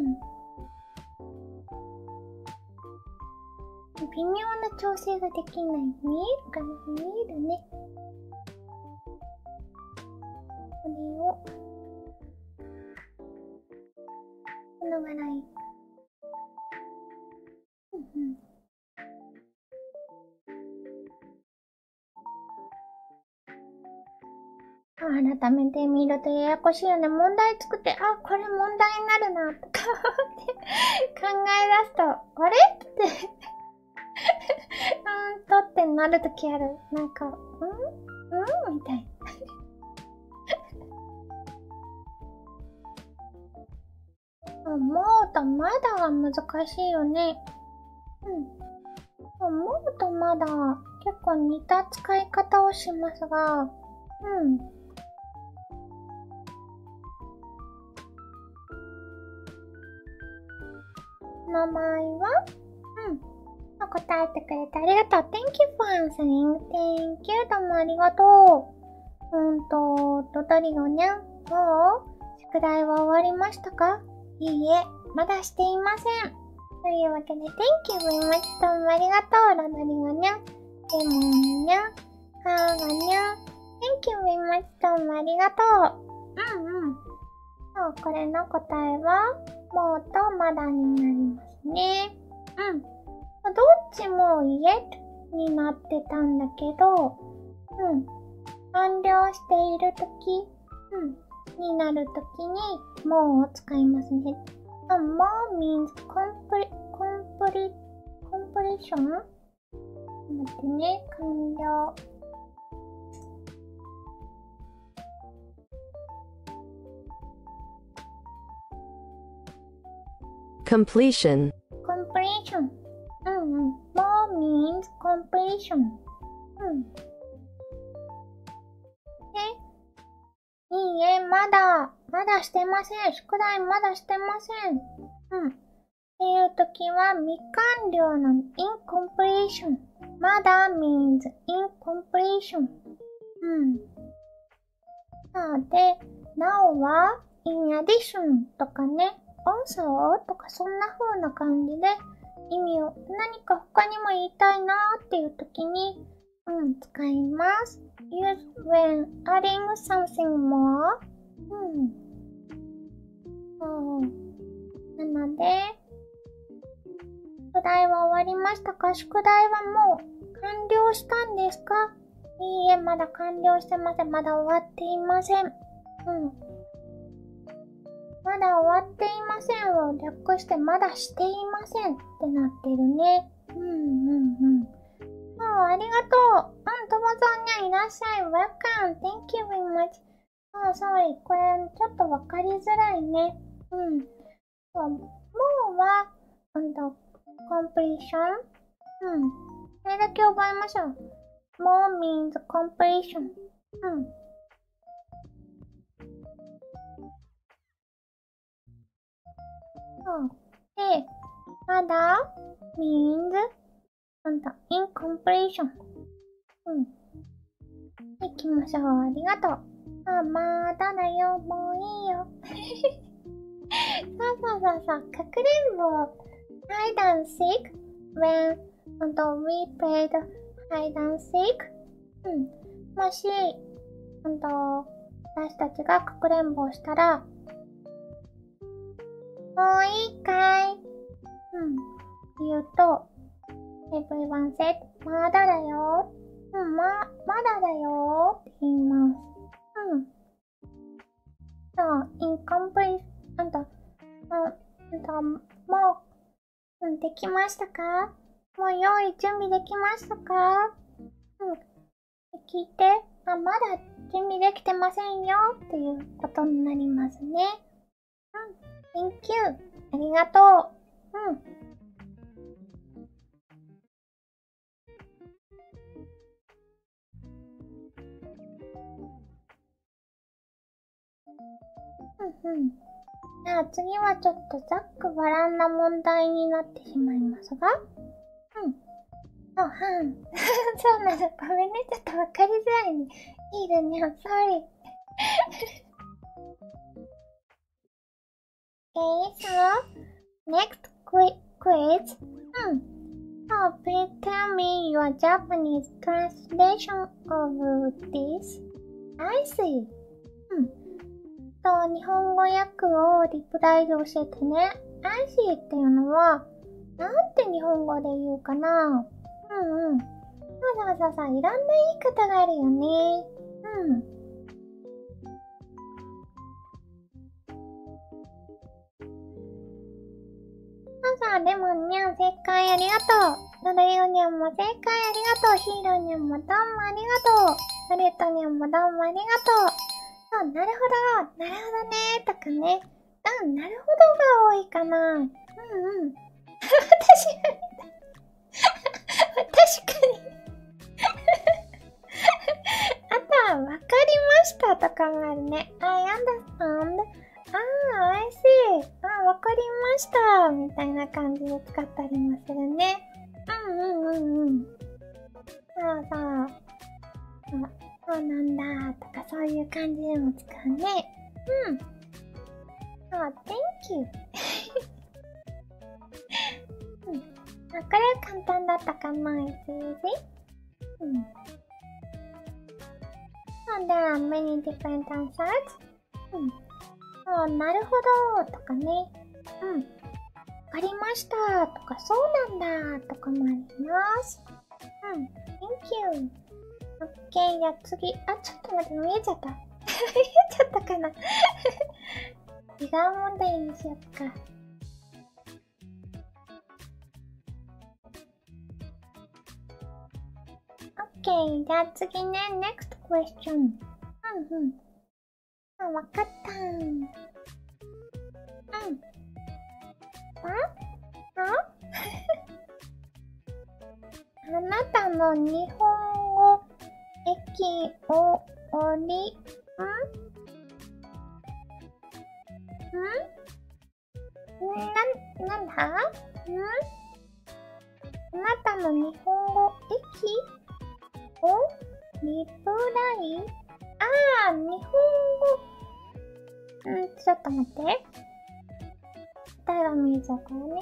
微妙な調整ができない。見えるかな？見えるね。これを、このぐらい。 改めて見るとややこしいよね。問題作って、あ、これ問題になるな、とかって考え出すと、あれって、うーんとってなるときある。なんか、んんみたいな。思うとまだが難しいよね。うん。思うとまだ結構似た使い方をしますが、うん。名前はうん。答えてくれてありがとう。Thank you for answering. Thank you. どうもありがとう。うんと、ドドリゴニャン。もう宿題は終わりましたか？いいえ、まだしていません。というわけで、Thank you very much. どうもありがとう。ロドリゴニャン。レモンニャン。ハーガニャン。Thank you very much. どうもありがとう。うんうん。そう、これの答えは、もうとまだになりますね。うん。どっちも yet になってたんだけど、うん。完了しているとき、うん。になるときに、もうを使いますね。more means complete, complete, completion? 待ってね、完了。 completion, completion. うんうん。more means completion. うん。え、いいえ、まだ、まだしてません。宿題まだしてません。うん。っていうときは未完了なの。incompletion。まだ means incompletion。うん。なので、now は in addition とかね、also とかそんな風な感じで意味を何か他にも言いたいなーっていうときに、うん、使います。use when adding something more. うん。そう。なので、宿題は終わりましたか？宿題はもう完了したんですか？いいえ、まだ完了してません。まだ終わっていません。うん。まだ終わっていませんを略してまだしていませんってなってるね。うんうんうん。あありがとう。うん、ともぞんにゃんいらっしゃい。Welcome. Thank you very much. ああ、sorry. これちょっとわかりづらいね。うん。そうもうは、うんと、completion? うん。それだけ覚えましょう。more means completion. うん。そう。で、まだ means なんだ、incompletion. うん。行きましょう。ありがとう。あ、まだだよ。もういいよ。そうそうそうそう。かくれんぼ hide and seek when we played hide and seek. うん。もし、うんと、私たちがかくれんぼをしたら、もういいかい？うん。言うと、everyone said, まだだよ。うん、ま、まだだよって言います。うん。そう、incomplete, あんた、うんと、もう、うん、できましたか？もう用意準備できましたか？うん。聞いて、あ、まだ準備できてませんよっていうことになりますね。うん。Thank you. ありがとう。うん。うんうん。じゃあ次はちょっとざっくばらんな問題になってしまいますが。うん。あ、はん。そうなの。ごめんね。ちょっとわかりづらいね。いいるにゃん。sorry. Okay, so, next qui- quiz. Hmm. Oh, please tell me your Japanese translation of this. I see. うん。と、日本語訳をリプライで教えてね。I see っていうのは、なんて日本語で言うかな？うんうん。そうそうそうそう、いろんな言い方があるよね。うん。 あ、レモンにゃん、正解ありがとう。ロドリゴにゃんも正解ありがとう。ヒーローにゃんもどうもありがとう。ソレットにゃんもどうもありがとう。そう、なるほど、なるほどね、とかね。うん、なるほどが多いかな。うんうん。私が確かにあとは、わかりましたとかもあるね。I understand. ああ、I see. ああ、わかりました。みたいな感じで使ったりもするね。うんうんうんうん。そうそう。あ、そうなんだとかそういう感じでも使うね。うん。あ、Thank you. うん。あ、これは簡単だったかな。It's easy. うん。So there are many different answers. うん。あ、なるほどとかね。うん。わかりましたとか、そうなんだとかもあります。うん。Thank you. OK。じゃあ次。あ、ちょっと待って、見えちゃった。見えちゃったかな。違う問題にしよっか。OK。じゃあ次ね。Next question。うんうん。あ、わかった。うん。あああなたの日本語駅を降り、んんな、なんだんあなたの日本語駅をリプライあー、日本語。んちょっと待って。答えが見えちゃうからね。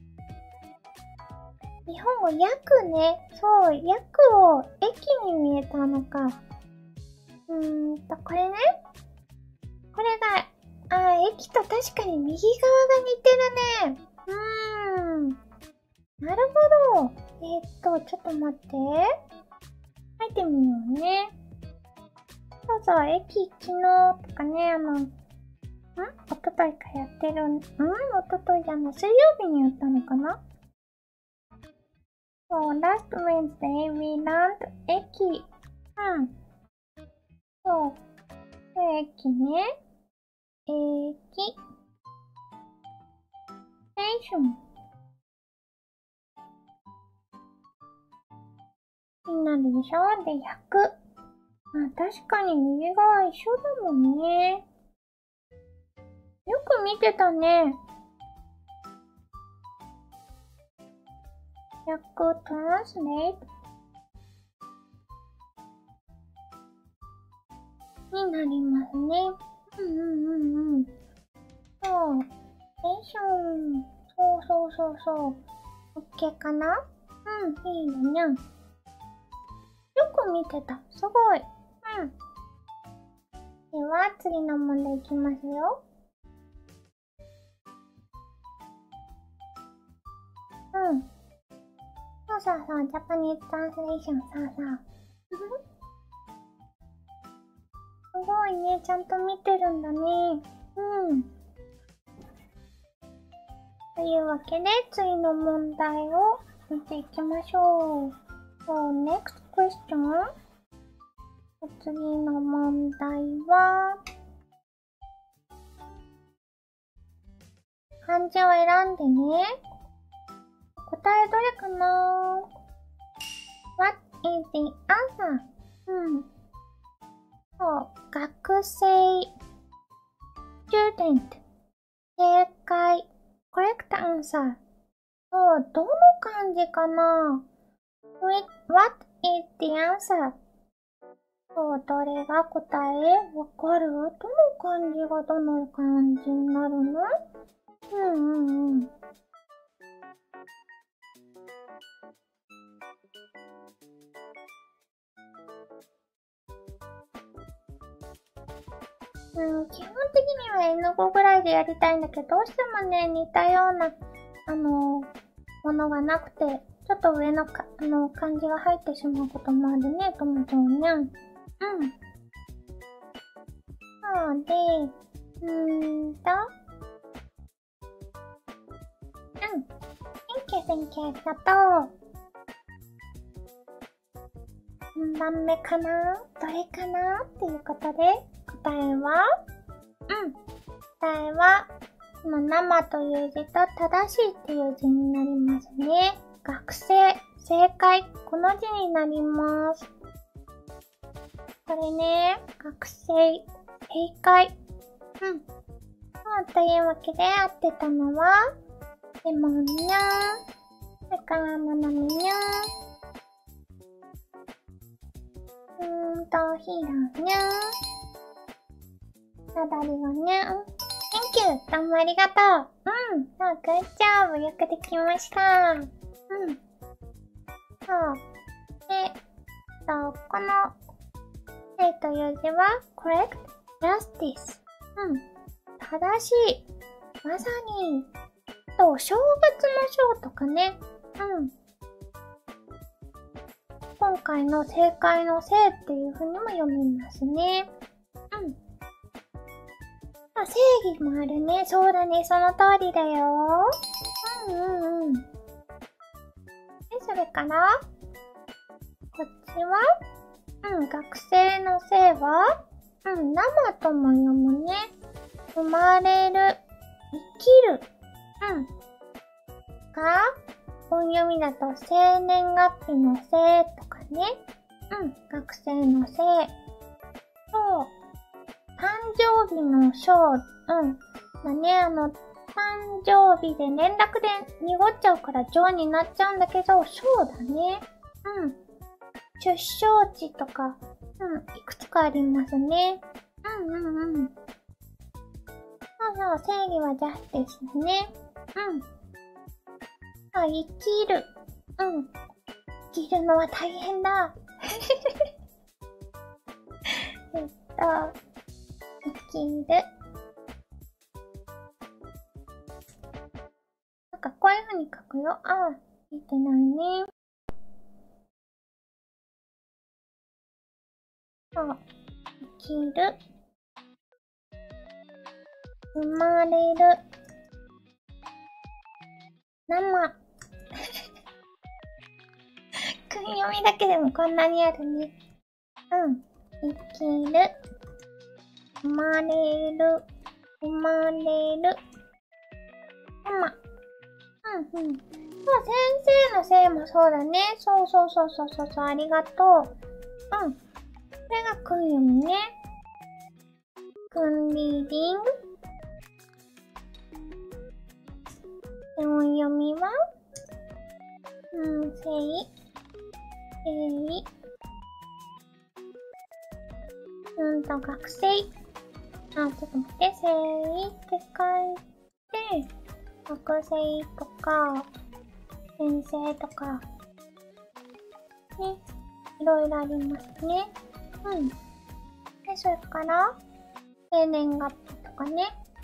日本語訳ね。そう、訳を駅に見えたのか。うーんと、これね。これが、あー、駅と確かに右側が似てるね。うーん。なるほど。えー、っと、ちょっと待って。書いてみようね。そうそう、駅昨日とかね、あの、んおとといからやってるん、んおとといじゃない、水曜日にやったのかなそう、last Wednesday we learned 駅。うん。そう。駅ね。駅。ステーション。になるでしょで、ひゃく。あ、確かに右側一緒だもんね。よく見てたね。ひゃくトランスレートになりますね。うんうんうんうん。そう。テンション。そうそうそうそう。オッケーかなうん、いいのにゃん。よく見てた。すごい。うん。では、次の問題いきますよ。うん。そうそうそう、ジャパニーズトランスレーション、そうそう。すごいね、ちゃんと見てるんだね。うん。というわけで、次の問題を見ていきましょう。So, next question. 次の問題は、漢字を選んでね。答えどれかな ?What is the answer? うん。そう、学生 student 正解 correct answer そう、どの漢字かな What is the answer? そう、どれが答えわかるどの漢字がどの漢字になるのうんうんうん。うん、基本的には エヌご ぐらいでやりたいんだけど、どうしてもね、似たような、あのー、ものがなくて、ちょっと上のか、あの、漢字が入ってしまうこともあるね、ともとね。うん。そうで、うーんと、うん。 Thank you ありがとう。んーばんめかな？どれかなっていうことで、答えはうん。答えは、この生という字と正しいっていう字になりますね。学生、正解。この字になります。これね、学生、正解。うん。というわけで、合ってたのは、レモンにゃー。それから、ななみにゃー。うーんと、ヒーローにゃー。サダリゴにゃー。Thank you! どうもありがとう。うん。そう、グッジョブ。よくできました。うん。そう。で、と、この、生という字は、correct, justice。うん。正しい。まさに。と、お正月の章とかね。うん。今回の正解の正っていう風にも読みますね。うん。あ、正義もあるね。そうだね。その通りだよ。うんうんうん。で、それから、こっちは、うん、学生の生は、うん、生とも読むね。生まれる、生きる。うん。が、本読みだと生年月日の生とかね。うん、学生の生。と、誕生日の章。うん。だね、あの、誕生日で連絡で濁っちゃうから章になっちゃうんだけど、章だね。うん。出生地とか、うん、いくつかありますね。うんうんうん。そうそう、正義はジャスティスだね。うん。あ、生きる。うん。生きるのは大変だ。えっと、生きる。なんかこういう風に書くよ。あ、見てないね。そう。生きる。生まれる。生。訓読みだけでもこんなにあるね。うん。生きる。生まれる。生まれる。生。うんうん。そう、先生のせいもそうだね。そうそうそうそうそうそう、ありがとう。うん。これが訓読みね。訓リーディング。音読みは、うん、せい、せい、うんと、学生。あ、ちょっと待って、せいって書いて、学生とか、先生とか、ね、いろいろありますね。うん。で、それから、生年月日とかね。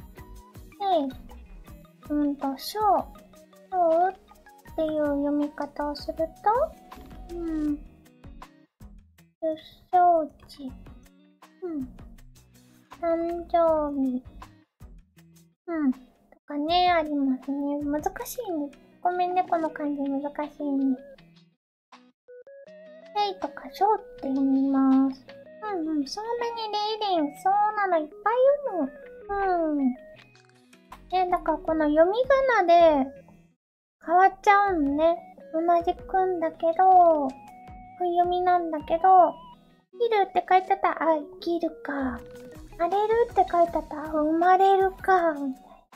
で、うんと、章、章っていう読み方をすると、うん、出生地、うん、誕生日、うん、とかね、ありますね。難しいね。ごめんね、この漢字難しいね。生とか章って読みます。うんうん、so many readings。そうなの、いっぱい読む。うん。ね、だからこの読み仮名で変わっちゃうんね。同じくんだけど、くん読みなんだけど、生きるって書いてあったら、あ、生きるか。荒れるって書いてあったら、生まれるか。みた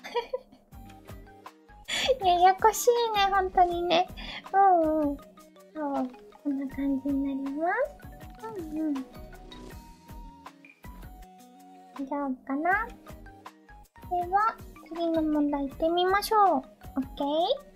いな。ややこしいね、ほんとにね。うんうん。そう、こんな感じになります。うんうん。大丈夫かな？では、次の問題行ってみましょう。OK？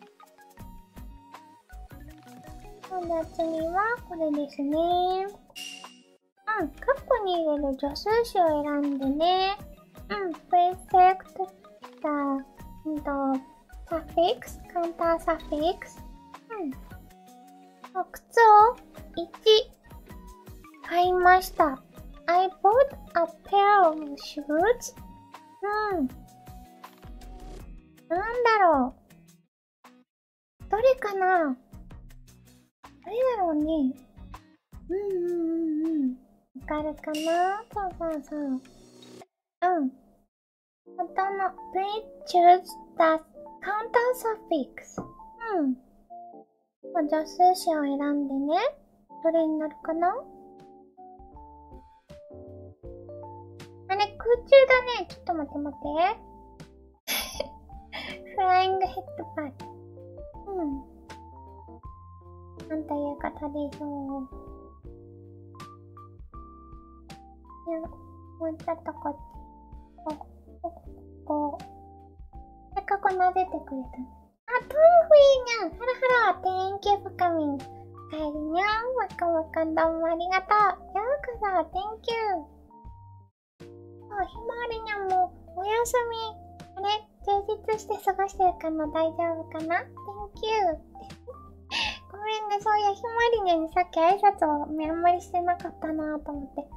じゃあ次はこれですね。うん、カッコに入れる助数詞を選んでね。うん、please select the, うんと、suffix, counter suffix。うん。靴をいち買いました。I bought a pair of shoes. うん。なんだろどれかな？どれだろうね。うんうんうんうん。わかるかな？そうそうそう。うん。音の Please choose the counter suffix。うん。助数詞を選んでね。どれになるかな？あれ、空中だね。ちょっと待って待って。フライングヘッドパッド。うん。なんということでしょう。いや、もうちょっとこっち。ここ、ここ。せっかく撫でてくれた。あ、トンフィーニャン。ハラハラ。Thank you for coming。帰りにゃん。わかわかんどうもありがとう。ようこそ。Thank you。あ、ひまわりにゃんもおやすみ。あれ、充実して過ごしてるかな？大丈夫かな？ Thank you。ごめんね、そういや、ひまわりにゃんにさっき挨拶をあんまりしてなかったなと思って。うん。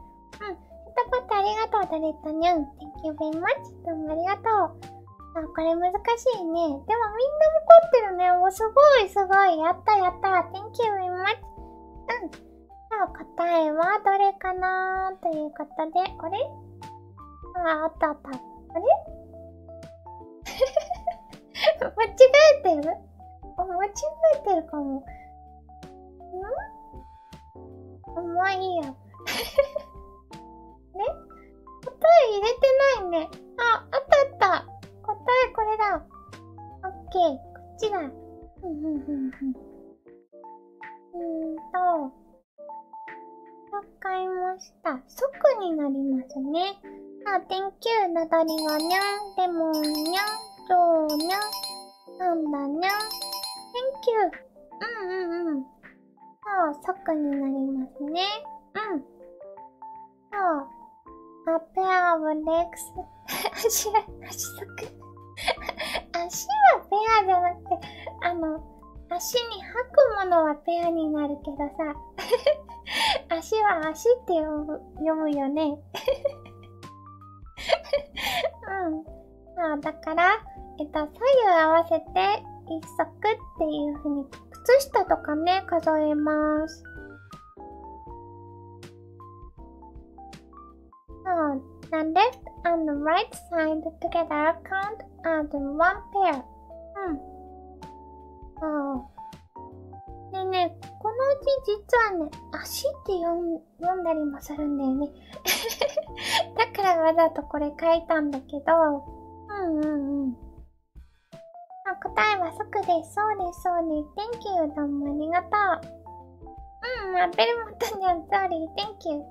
ひとパッとありがとう、ダレットにゃん。Thank you very much。どうもありがとう。あ、これ難しいね。でもみんな残ってるね。お、すごいすごい。やったやった。Thank you very much。うん。さあ、答えはどれかなということで、あれあ、あったあった。あれ間違えてる？あ、間違えてるかも。ん？あ、まあいいや。ね？答え入れてないね。あ、あったあった。答えこれだ。オッケー。こっちだ。うんうんうんうん。うーんと。わかりました。即になりますね。あ、Thank you。なだりがにゃん。レモンにゃん。ジョーにゃん。なんだにゃん。Thank you。うんうんうん。そう、即になりますね。うん。そう。A pair of legs 足、足即。足はペアじゃなくて、あの、足に吐くものはペアになるけどさ、足は足って読む、読むよね。うん。まあ、だから、えっと、左右合わせて一足っていう風に、靴下とかね、数えます。そう。The left and right side together count as one pair. うん。そう。でね、この字実はね、足って読ん読んだりもするんだよね。だからわざとこれ書いたんだけど、うんうんうん。あ、答えは即です。そうです、そうです。Thank you。どうもありがとう。うん、あ、ベルモットにゃん、sorry。Thank you。うん。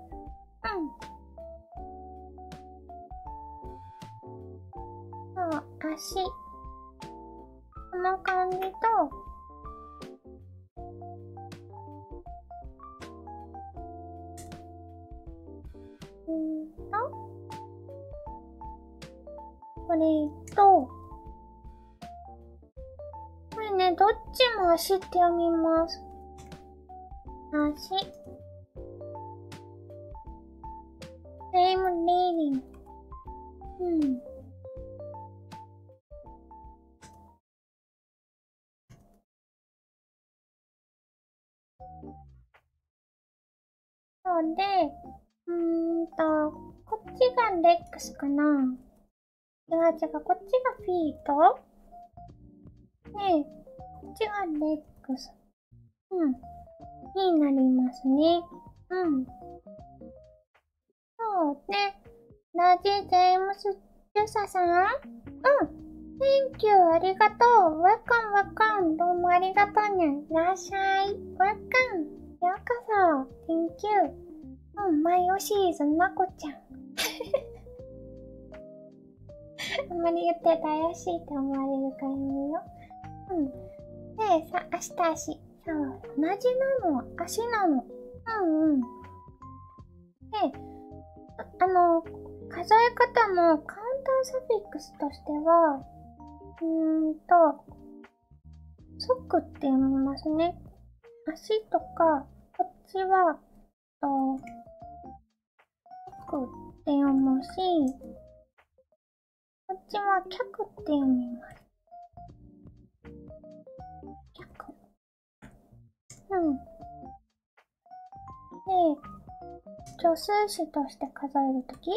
そう、足。この感じと、うーんと、これと、これね、どっちも足って読みます。足。same reading。うん。そうで、うーんと、こっちがレックスかな？違う違う、こっちがフィートで、こっちがレックス。うん。になりますね。うん。そうね。ラジ・ジェームス・ジュサさん？うん。Thank you。ありがとう。Welcome, welcome。どうもありがとうね。いらっしゃい。Welcome。ようこそ。Thank you。うん、マイオシーズン、なこちゃん。あんまり言ってると怪しいって思われるからやめよう。うん。で、さ、明日足。そう、同じなの。足なの。うんうん。で、あ、あの、数え方のカウンターサフィックスとしては、うーんと、即って読みますね。足とか、こっちは、と、即って読むし、こっちは脚って読みます。 うん。で、助数詞として数えるとき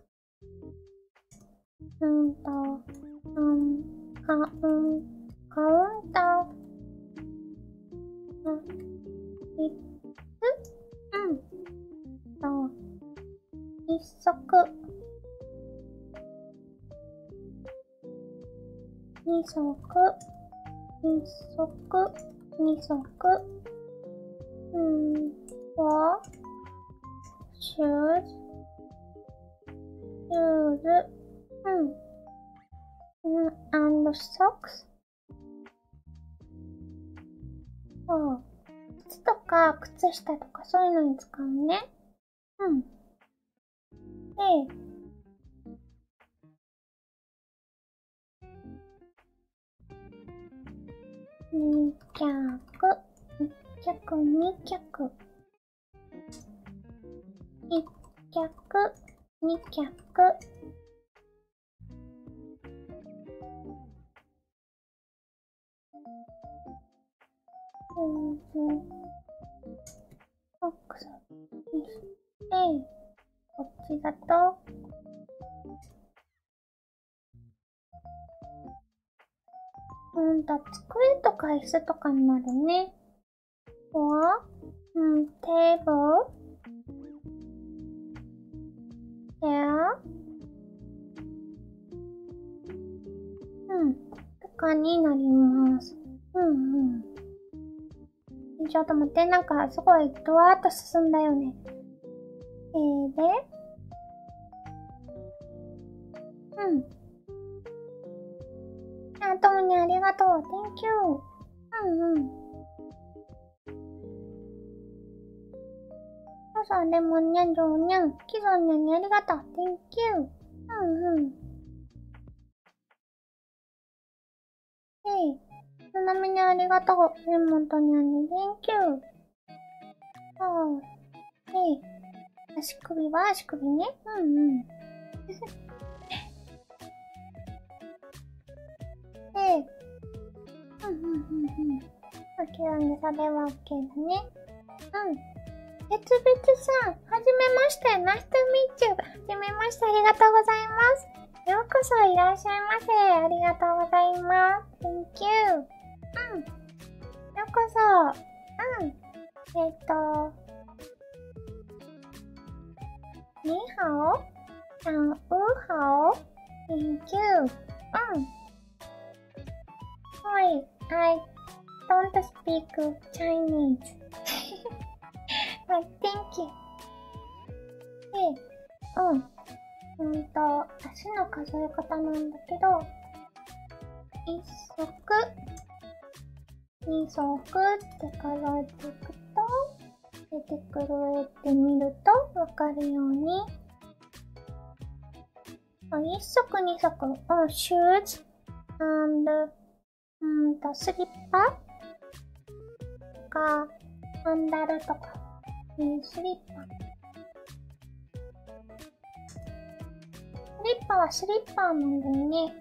うんと、うん、か、うん、カウンター。うん、いつうん。と、一足。二足。一足。二足。うん、は、シューズ。シューズ。うん。うん、and socks? そう。靴とか靴下とかそういうのに使うね。うん。で、二脚、一脚、二脚。一脚、二脚。うんうん。ボックスにして、こっちだと、うんと、机とか椅子とかになるね。or、うん、table、chair、うん、とかになります。うんうん。ちょっと待って、なんかすごいドワーッと進んだよね。えー、で、うん。あ、ともにありがとう。Thank you. うんうん。そうそう、レモンにゃんじょうにゃん。キゾンにゃんにありがとう。Thank you. うんうん。えい。ななみにありがとう。レモンとにゃんに Thank you. そう。えい。足首は足首ね。うんうん。で、うんうんうんうん。OK なんで、それは OK だね。うん。べつべつさん、はじめまして。ナイストミーチュー。はじめまして。ありがとうございます。ようこそいらっしゃいませ。ありがとうございます。Thank you. うん。ようこそ。うん。えっと、にハオさん、うハオ Thank you. うん。はい。I don't speak Chinese. はい、Thank you. で、うん。うんと、足の数え方なんだけど、一足、二足って数えていくと、出てくる絵って見るとわかるように、一足二足、うん、シューズ、and、うんと、スリッパとか、サンダルとか、うん、スリッパ。スリッパはスリッパーなんだよね。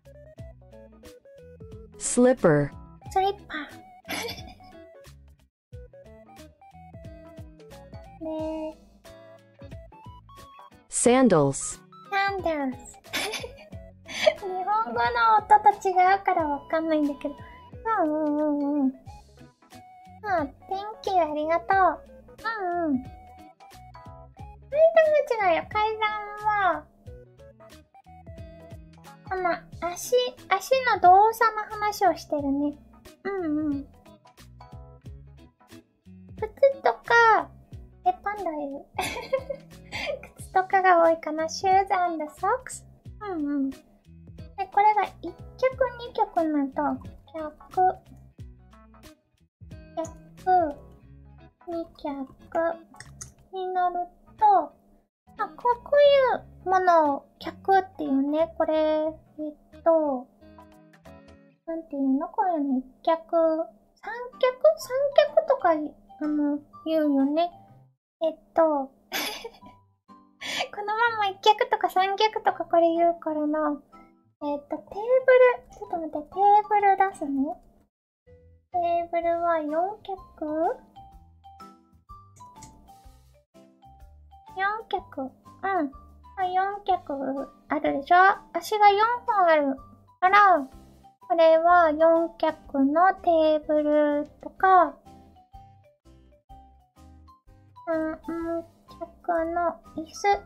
slipper, スリッパー。で、 sandals, サンダルス。日本語の音と違うからわかんないんだけど。うんうんうんうん。あ、Thank you ありがとう。うんうん。階段は違うよ。階段は、この足、足の動作の話をしてるね。うんうん。靴とか、え、パンダいる。靴とかが多いかな。shoes and socks。うんうん。で、これが一脚二脚になると、脚、脚、二脚になると、あ、こう、こういうものを脚っていうね。これ、えっと、なんていうのこういうの一脚、三脚三脚とか、あの、言うよね。えっと、このまま一脚とか三脚とかこれ言うからな。えっと、テーブル、ちょっと待って、テーブル出すね。 テーブルはよん脚 ?よん 脚。うん。あ、よん脚あるでしょ？足がよんほんあるから、これはよん脚のテーブルとか、さん脚の椅子。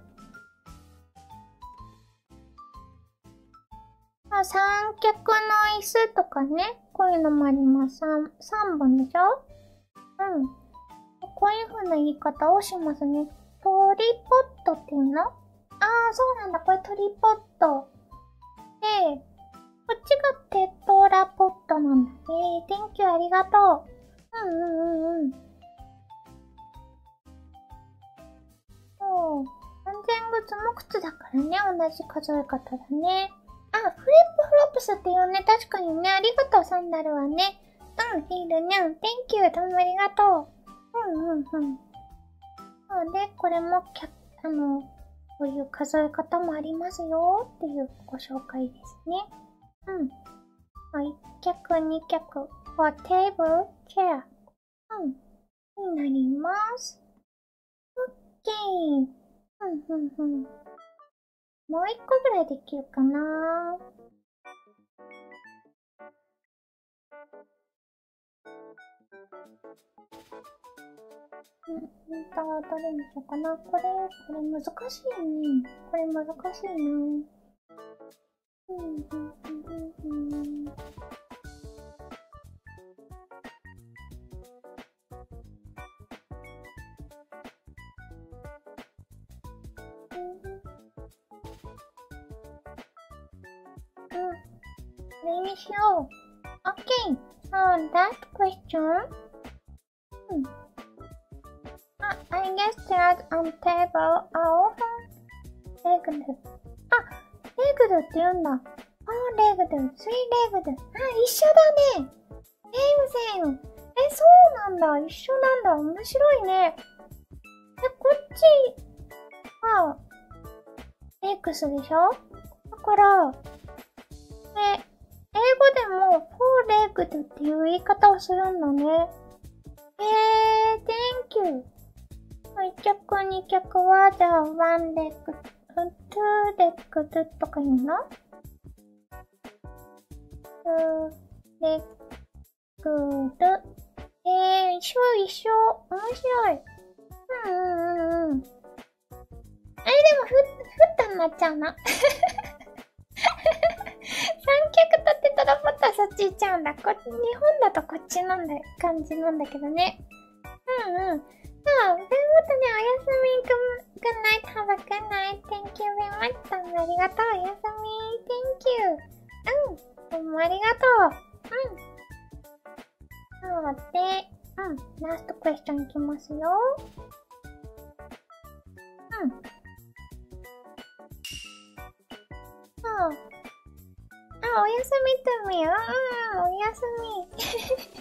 あ、さん脚の椅子とかね。こういうのもあります。さん、さんぼんでしょ？うん。こういう風な言い方をしますね。トリポットっていうの？ああ、そうなんだ。これトリポット。で、こっちがテトラポットなんだ。えー、Thank you ありがとう。うんうんうんうん。そう。安全靴も靴だからね。同じ数え方だね。あ、フリップフロップスっていうね。確かにね。ありがとう、サンダルはね。うん、いいるね。Thank you どうもありがとう。うんうんうん。そうで、これもキャ、あの、こういう数え方もありますよっていうご紹介ですね。うん。いっ脚、に脚、for table, chair. うん。になります。OK。うんうんうん。もう一個ぐらいできるかな。うん、うんと、どれにしようかな。これ、これ難しいね。これ難しいな。うん、うん、うん、うん。これにしよう。OK! So that question? うん。あ、I guess that on table are often legged. あ、leggedって言うんだ。four legged, three legged. あ、一緒だね。セームセーム。え、そうなんだ。一緒なんだ。面白いね。で、こっちは X でしょ？だから、え、英語でも four legged っていう言い方をするんだね。えー、thank you。いっ脚、に脚は、じゃあ、one leg, two legged とか言うの？ two legged。えー、一緒一緒。面白い。うんうんうんうん。あれでも、ふ、ふったになっちゃうな。三脚とテトラポットはそっち行っちゃうんだ。こ日本だとこっちなんだ、感じなんだけどね。うんうん。そう、でもとね、おやすみ、good night, have a good night, thank you very much. どうもありがとう、おやすみ、thank you. うん、どうもありがとう。うん。そうで、うん、ラストクエスチョンいきますよ。うん。そう。あ、おやすみとみよ。うん、おやすみ。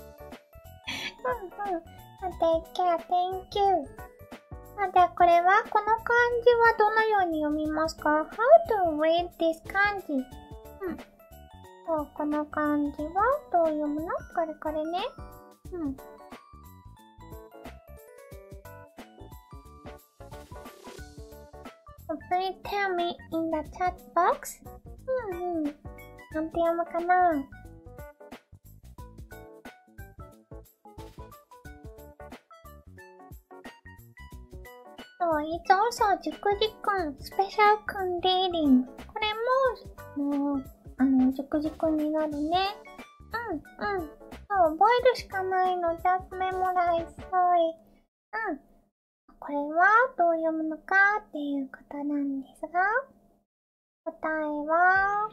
うんうん。take care, thank you. あ、ではこれは、この漢字はどのように読みますか？ How to read this 漢字。うん。そう、この漢字はどう読むの？これこれね。うん。Please tell me in the chat box. うんうん。なんて読むかな？そう、it's also 熟字訓、special 訓 reading。これも、もう、あの、熟字訓になるね。うん、うん。そう、覚えるしかないの。just memorize, sorry。うん。これはどう読むのかっていうことなんですが、答えは、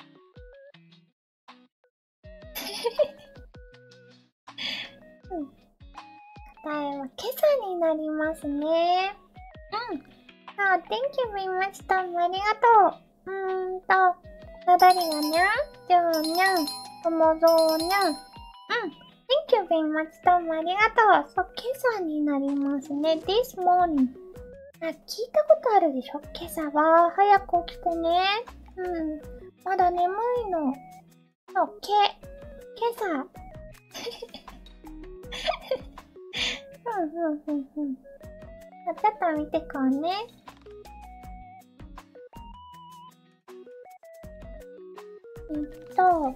うん、答えは今朝になりますね。うん。あ、thank you very much どうもありがとう。うーんと、なだりがにゃん、じょうにゃん、ともぞうにゃん。うん。thank you very much どうもありがとう。そう、今朝になりますね。this morning。あ、聞いたことあるでしょ？今朝は早く起きてね。うん。まだ眠いの。そう、け、今朝。 うんうんうんうん。あ、ちょっと見てこうね。えっと、ちょ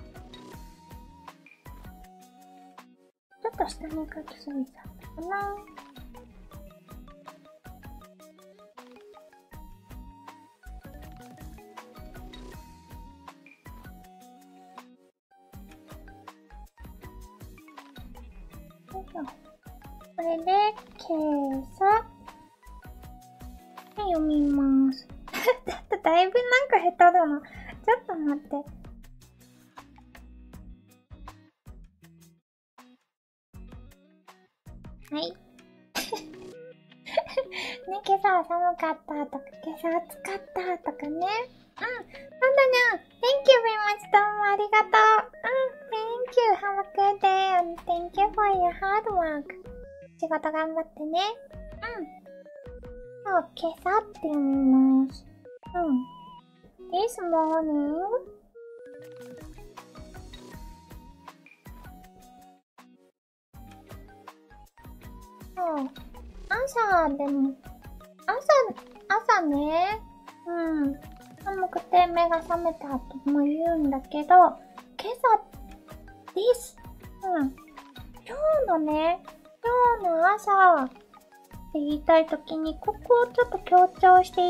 っと下に書きすぎちゃったかな。これで、今朝、読みます。ちょっとだいぶなんか下手だな。ちょっと待って。はい。ね、今朝は寒かったとか、今朝暑かったとかね。うん。なんだね。Thank you very much. どうもありがとう。うん。Thank you. Have a good day. And thank you for your hard work. 仕事頑張ってね。うん。そう、今朝って読みます。うん。This morning. そう。朝でも、朝、朝ね。うん。寒くて目が覚めたとも言うんだけど、今朝です。うん。今日のね、今日の朝って言いたいときに、ここをちょっと強調して